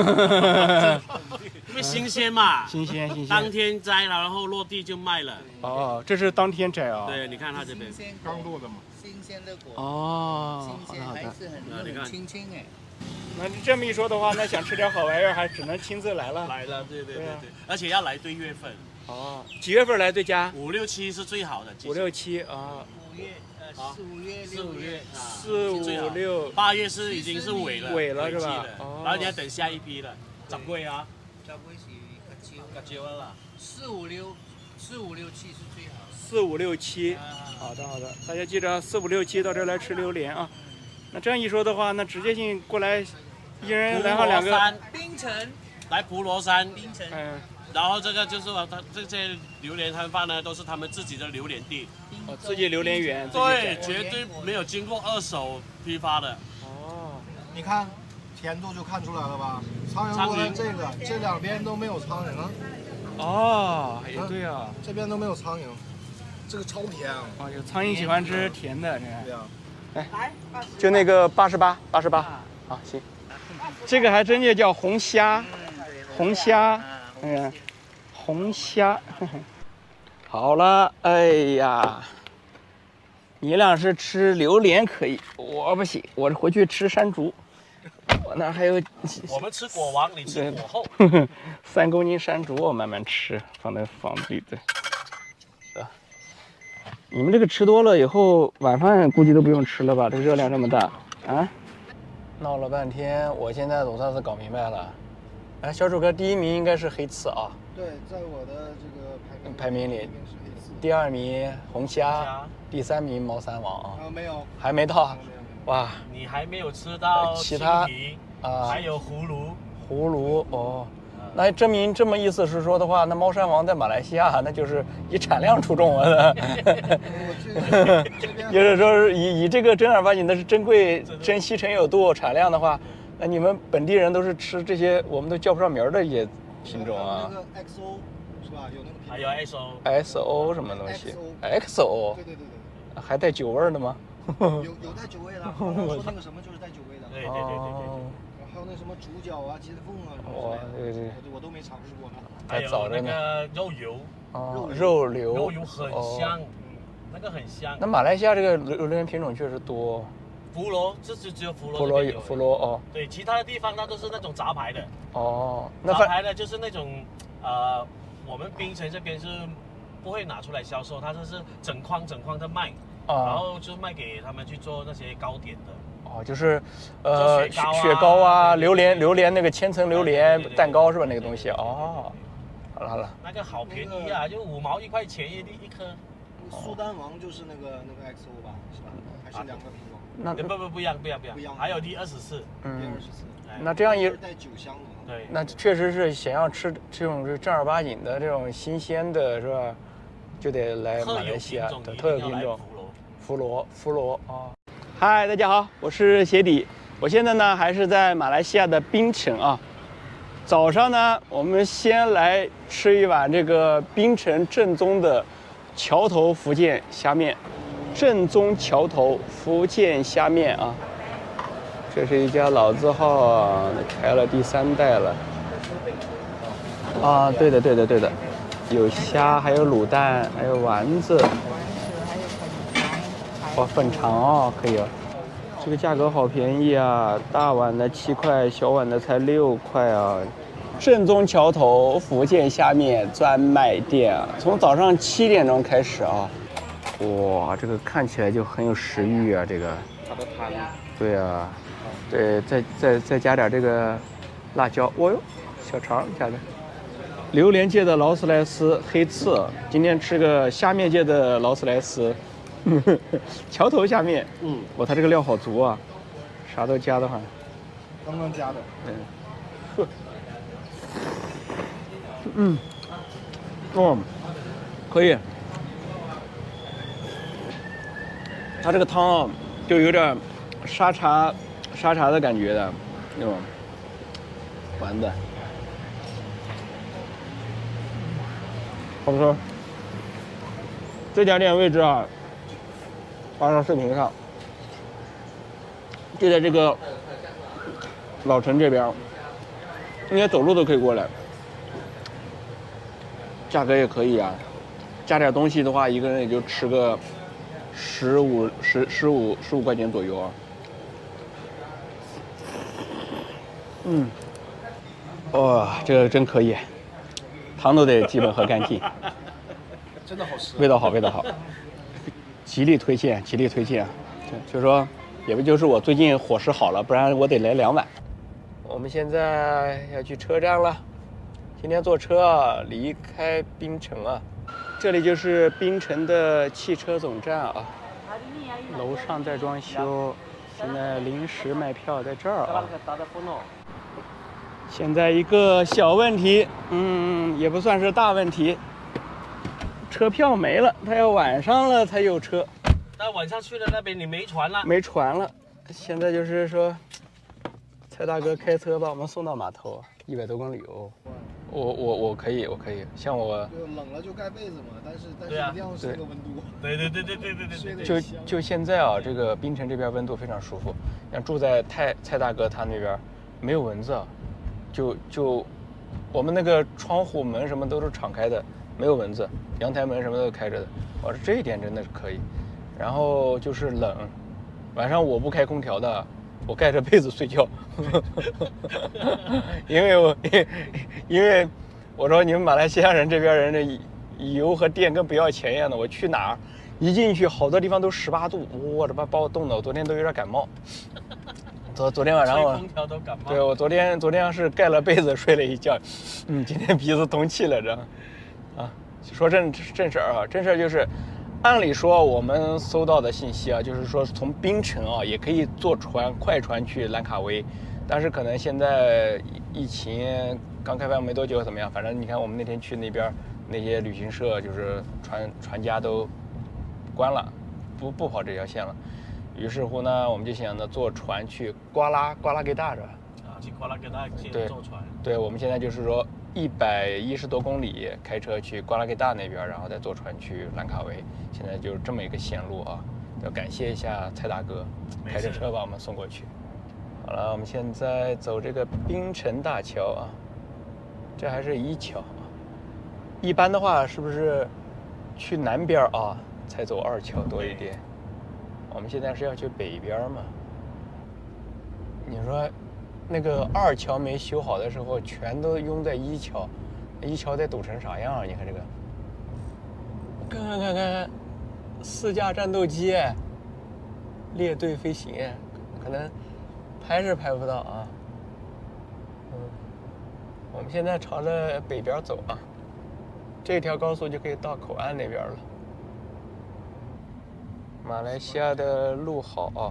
因为新鲜嘛。 新鲜新鲜。 当天摘了，然后落地就卖了。 哦，这是当天摘啊。 对，你看它这边刚落的嘛。 新鲜的果。 哦。 新鲜还是很很清清哎。 那这么一说的话，那想吃点好玩意儿，还只能亲自来了。 来了，对对对对，而且要来对月份。 哦，几月份来对家？ 五六七是最好的。 五六七啊。 五月呃四五月四五月啊。 四五六。 八月是已经是尾了。 尾了是吧？ 哦。然后你要等下一批了，十月啊。 十月是个蕉啦。 四五六，四五六七是最好。 四五六七，好的好的，大家记着，四五六七到这儿来吃榴莲啊。那这样一说的话，那直接性过来。一人来上两个。 槟城， 来普罗山， 槟城。 嗯。 然后这个就是他这些榴莲摊贩呢，都是他们自己的榴莲地。 哦，自己榴莲园。 对，绝对没有经过二手批发的。 哦。 你看，甜度就看出来了吧？苍蝇过来这个，这两边都没有苍蝇啊。 哦，也对啊。 这边都没有苍蝇，这个超甜啊！ 哦，有苍蝇喜欢吃甜的，这个。 对呀。 来，就那个八十八，八十八。好，行。这个还真就叫红虾，红虾，嗯，红虾。好了，哎呀，你俩是吃榴莲可以，我不行，我回去吃山竹。我那还有。 我们吃果王，你吃果后。 三公斤山竹我慢慢吃，放在房子里的。是。你们这个吃多了以后，晚饭估计都不用吃了吧？这个热量这么大啊！闹了半天，我现在总算是搞明白了。哎，小鼠哥第一名应该是黑刺啊。 对，在我的这个排名排名里，第二名红虾，第三名猫山王啊。 啊，没有， 还没到。哇， 你还没有吃到其他啊？还有葫芦。 葫芦哦。那证明这么意思是说的话，那猫山王在马来西亚，那就是以产量出众了的。也就是说，以以这个正儿八经的是珍贵、珍稀、陈有度产量的话，那你们本地人都是吃这些我们都叫不上名儿的一些品种啊。 那个 X O 是吧？有那个。 还有 X O。 X O 什么东西 ？X O。 对对对对。 还带酒味儿的吗？ 有有带酒味的，说那个什么就是带酒味的。 对对对对对。 还有那什么猪脚啊、鸡凤啊什么哇，对对， 我都没尝试过呢。 还早着呢。 那个肉油， 哦，肉瘤， 肉油很香，那个很香。 那马来西亚这个榴榴莲品种确实多， 福罗，这就只有福罗。 佛罗有佛罗哦。 对，其他的地方它都是那种杂牌的。 哦，那杂牌的就是那种呃，我们槟城这边是不会拿出来销售，它就是整筐整筐的卖， 啊、 然后就卖给他们去做那些糕点的。 哦，就是呃雪糕啊雪糕啊， 对榴莲榴莲那个千层榴莲对对对对蛋糕是吧？那个东西哦。好了好了， 那个好便宜啊，就五毛一块钱一一颗。 苏丹王就是那个那个 X O 吧，是吧？还是两个品种？ 那不不不一样不一样不一样， 不一样还有 D 二十四， 嗯， 第二十四。 那这样一带酒香的。 对， 那确实是想要吃这种正儿八经的这种新鲜的，是吧？就得来马来西亚的特有品种，福罗福罗啊。嗨，大家好，我是鞋底，我现在呢还是在马来西亚的槟城啊。早上呢，我们先来吃一碗这个槟城正宗的桥头福建虾面，正宗桥头福建虾面啊。这是一家老字号啊，开了第三代了。啊，对的，对的，对的，有虾，还有卤蛋，还有丸子，哦，粉肠哦，可以哦。这个价格好便宜啊，大碗的七块，小碗的才六块啊。正宗桥头福建虾面专卖店啊，从早上七点钟开始啊。哇，这个看起来就很有食欲啊，这个。 它的汤。 对啊。对，再再再加点这个辣椒，哦哟，小肠加的。榴莲界的劳斯莱斯黑刺，今天吃个虾面界的劳斯莱斯，桥头虾面。嗯，哇，它这个料好足啊，啥都加的话。 刚刚加的。 嗯。呵。嗯。哦，可以。它这个汤啊，就有点沙茶。沙茶的感觉的那种丸子，好吃。这家店位置啊，发到视频上，就在这个老城这边，应该走路都可以过来。价格也可以啊，加点东西的话，一个人也就吃个十五十十五十五块钱左右啊。嗯，哇、哦，这个真可以，汤都得基本喝干净， 真的好吃， 味道好，味道好，极力推荐，极力推荐。就就说，也不就是我最近伙食好了，不然我得来两碗。我们现在要去车站了，今天坐车啊，离开槟城啊，这里就是槟城的汽车总站啊，楼上在装修，现在临时卖票在这儿啊。现在一个小问题，嗯，也不算是大问题，车票没了，他要晚上了才有车。 那晚上去了那边你没船了？ 没船了，现在就是说，蔡大哥开车把我们送到码头，一百多公里哦。我我我可以，我可以，像我就冷了就盖被子嘛，但是但是对啊一定要是那个温度。 对对对对对对对对。 就就现在啊，这个槟城这边温度非常舒服，像住在蔡蔡大哥他那边，没有蚊子啊。就就，我们那个窗户门什么都是敞开的，没有蚊子，阳台门什么都开着的。我说这一点真的是可以。然后就是冷，晚上我不开空调的，我盖着被子睡觉，因为我因为我说你们马来西亚人这边人的油和电跟不要钱一样的，我去哪儿一进去好多地方都十八度，我这把把我冻的，我昨天都有点感冒。昨昨天晚上我空调都感冒。 对我昨天昨天是盖了被子睡了一觉，嗯，今天鼻子通气了这，啊，说正正事儿啊，正事儿就是，按理说我们搜到的信息啊，就是说从槟城啊也可以坐船快船去兰卡威，但是可能现在疫情刚开放没多久怎么样，反正你看我们那天去那边那些旅行社就是船船家都关了，不不跑这条线了。于是乎呢，我们就想着坐船去瓜拉瓜拉给大是吧？ 啊，去瓜拉给大先坐船。 对，我们现在就是说一百一十多公里开车去瓜拉给大那边，然后再坐船去兰卡威。现在就是这么一个线路啊，要感谢一下蔡大哥，开着车把我们送过去。好了，我们现在走这个槟城大桥啊，这还是一桥啊。一般的话是不是去南边啊才走二桥多一点？我们现在是要去北边嘛， 你说那个二桥没修好的时候，全都拥在一桥，一桥得堵成啥样啊？你看这个，看看看看，四架战斗机，列队飞行，可能拍是拍不到啊。嗯，我们现在朝着北边走啊，这条高速就可以到口岸那边了。马来西亚的路好啊。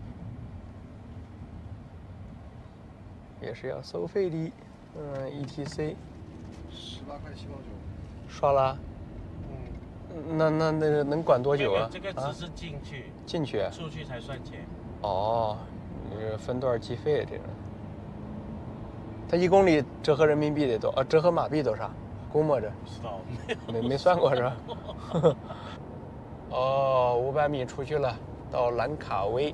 也是要收费的，嗯 ，E T C， 十八块七毛九， 刷了，嗯，那那那个能管多久啊？ 这个只是进去， 啊、进去， 出去才算钱。 哦，你这分段计费这种。它一公里折合人民币得多？啊，折合马币多少？估摸着。 不知道， 没没算过是吧？哦，五百米出去了，到兰卡威，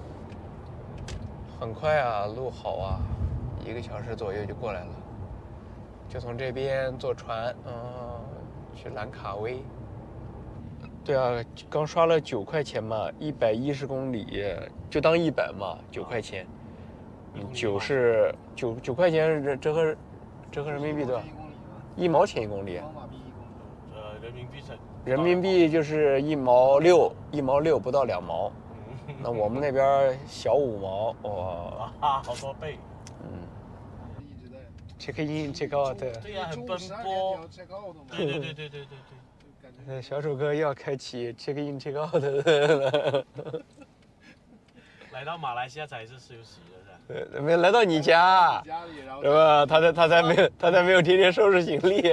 很快啊，路好啊。一个小时左右就过来了，就从这边坐船，嗯，去兰卡威。对啊，刚刷了九块钱嘛，一百一十公里，就当一百嘛，九块钱。九是九九块钱折合折合人民币多少？一毛钱一公里。 呃，人民币是。 人民币就是一毛六，一毛六不到两毛。那我们那边小五毛，哇， 啊，好多倍。 嗯。check in check out。 对呀，很奔波。对对对对对对对。 小鼠哥又要开启 check in check out 了。 来到马来西亚才是休息的， 对，没来到你家，是吧？他才他才没有他才没有天天收拾行李。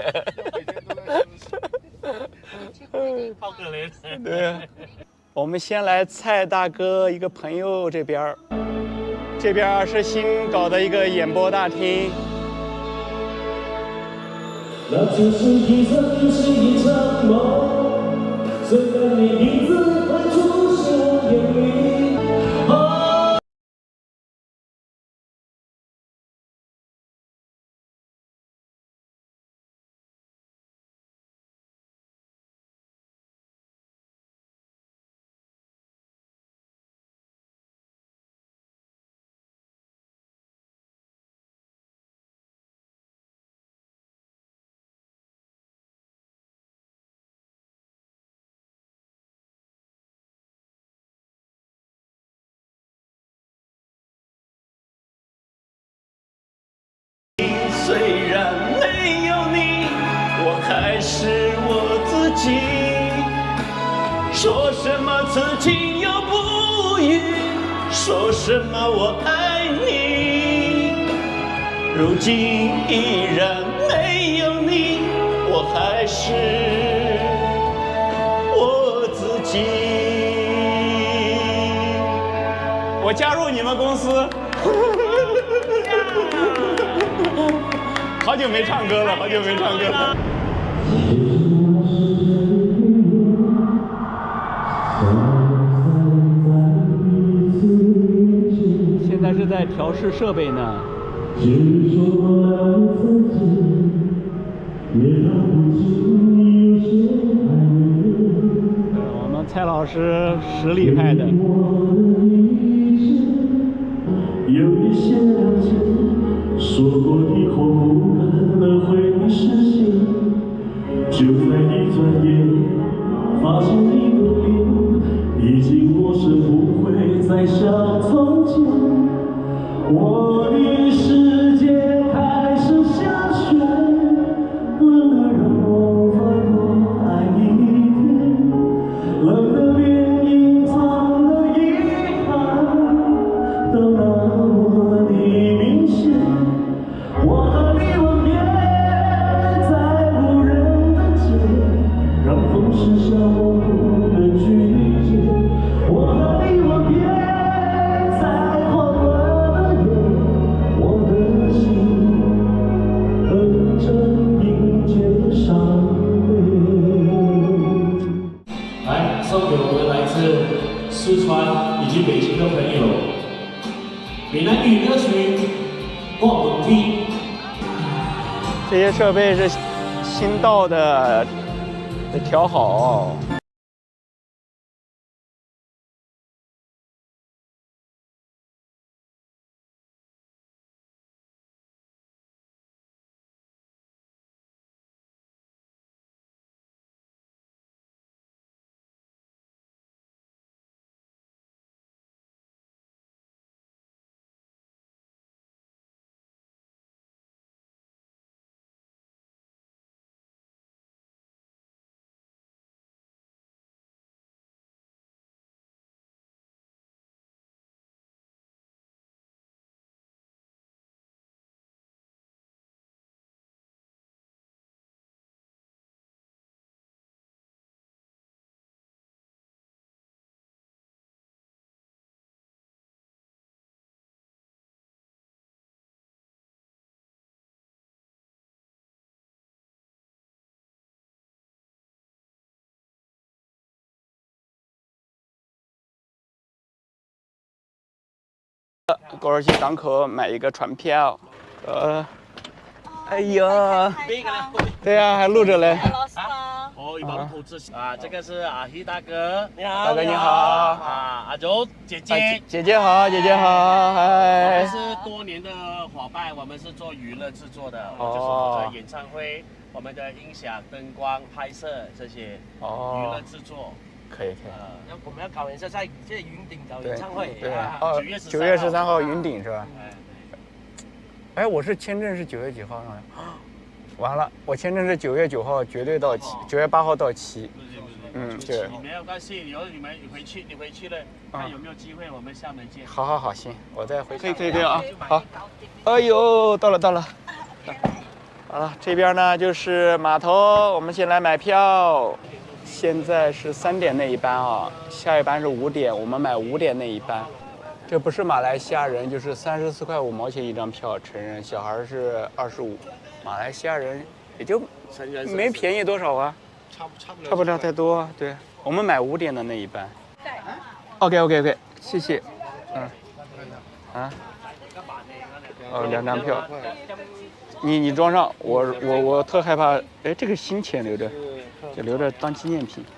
好可怜。 对，我们先来蔡大哥一个朋友这边，这边是新搞的一个演播大厅。 那就是一生是一场梦，虽然你影子会出现我眼里。 虽然没有你，我还是我自己。说什么此情又不渝，说什么我爱你。如今依然没有你，我还是我自己。我加入你们公司。好久没唱歌了，好久没唱歌了。现在是在调试设备呢。我们蔡老师实力派的。有一些了解，说过以后不可能会实现，就在一转眼，发现你的脸已经陌生，不会再像从前。我的世界开始下雪，冷得让我无法多爱一点，冷得连隐藏的遗憾都那么的明显。我和你吻别在无人的街，让风蚀下我不能拒绝。我和你吻别在狂乱的夜，我的心哼着迎接伤悲。来，送给我们来自四川以及北京的朋友。闽南语歌曲《我们听》，这些设备是新到的，得调好。 狗儿去港口买一个船票。呃，哎呀，对呀、还录着嘞。 哦，一帮投资啊，这个是阿希大哥，你好， 大哥你好。 啊，阿柔姐姐， 啊姐姐好，姐姐好， 我嗨们。是多年的伙伴，我们是做娱乐制作的， 哦就是负责演唱会，我们的音响、灯光、拍摄这些哦娱乐制作。 可以可以。 呃， 要我们要搞演唱在这云顶搞对演唱会， 对， 啊哦，九月十三号云顶是吧？ 哎， 哎，我是签证是九月几号上的？完了，我签证是九月九号绝对到期，九月八号到期。 不是不是， 嗯，对。 你没有关系，以后你们回去，你回去了，看有没有机会，我们厦门见。 好好好，行，我再回去。可以可以可以啊，好。哎呦，到了到了。好了，这边呢就是码头，我们先来买票。现在是三点那一班啊，下一班是五点，我们买五点那一班。这不是马来西亚人，就是三十四块五毛钱一张票，成人小孩是二十五。马来西亚人也就没便宜多少啊， 差不差不了差不了太多。对，我们买五点的那一班。OK OK OK， 谢谢。嗯。啊。哦，两张票。你你装上，我我我特害怕，哎，这个新钱留着，就留着当纪念品。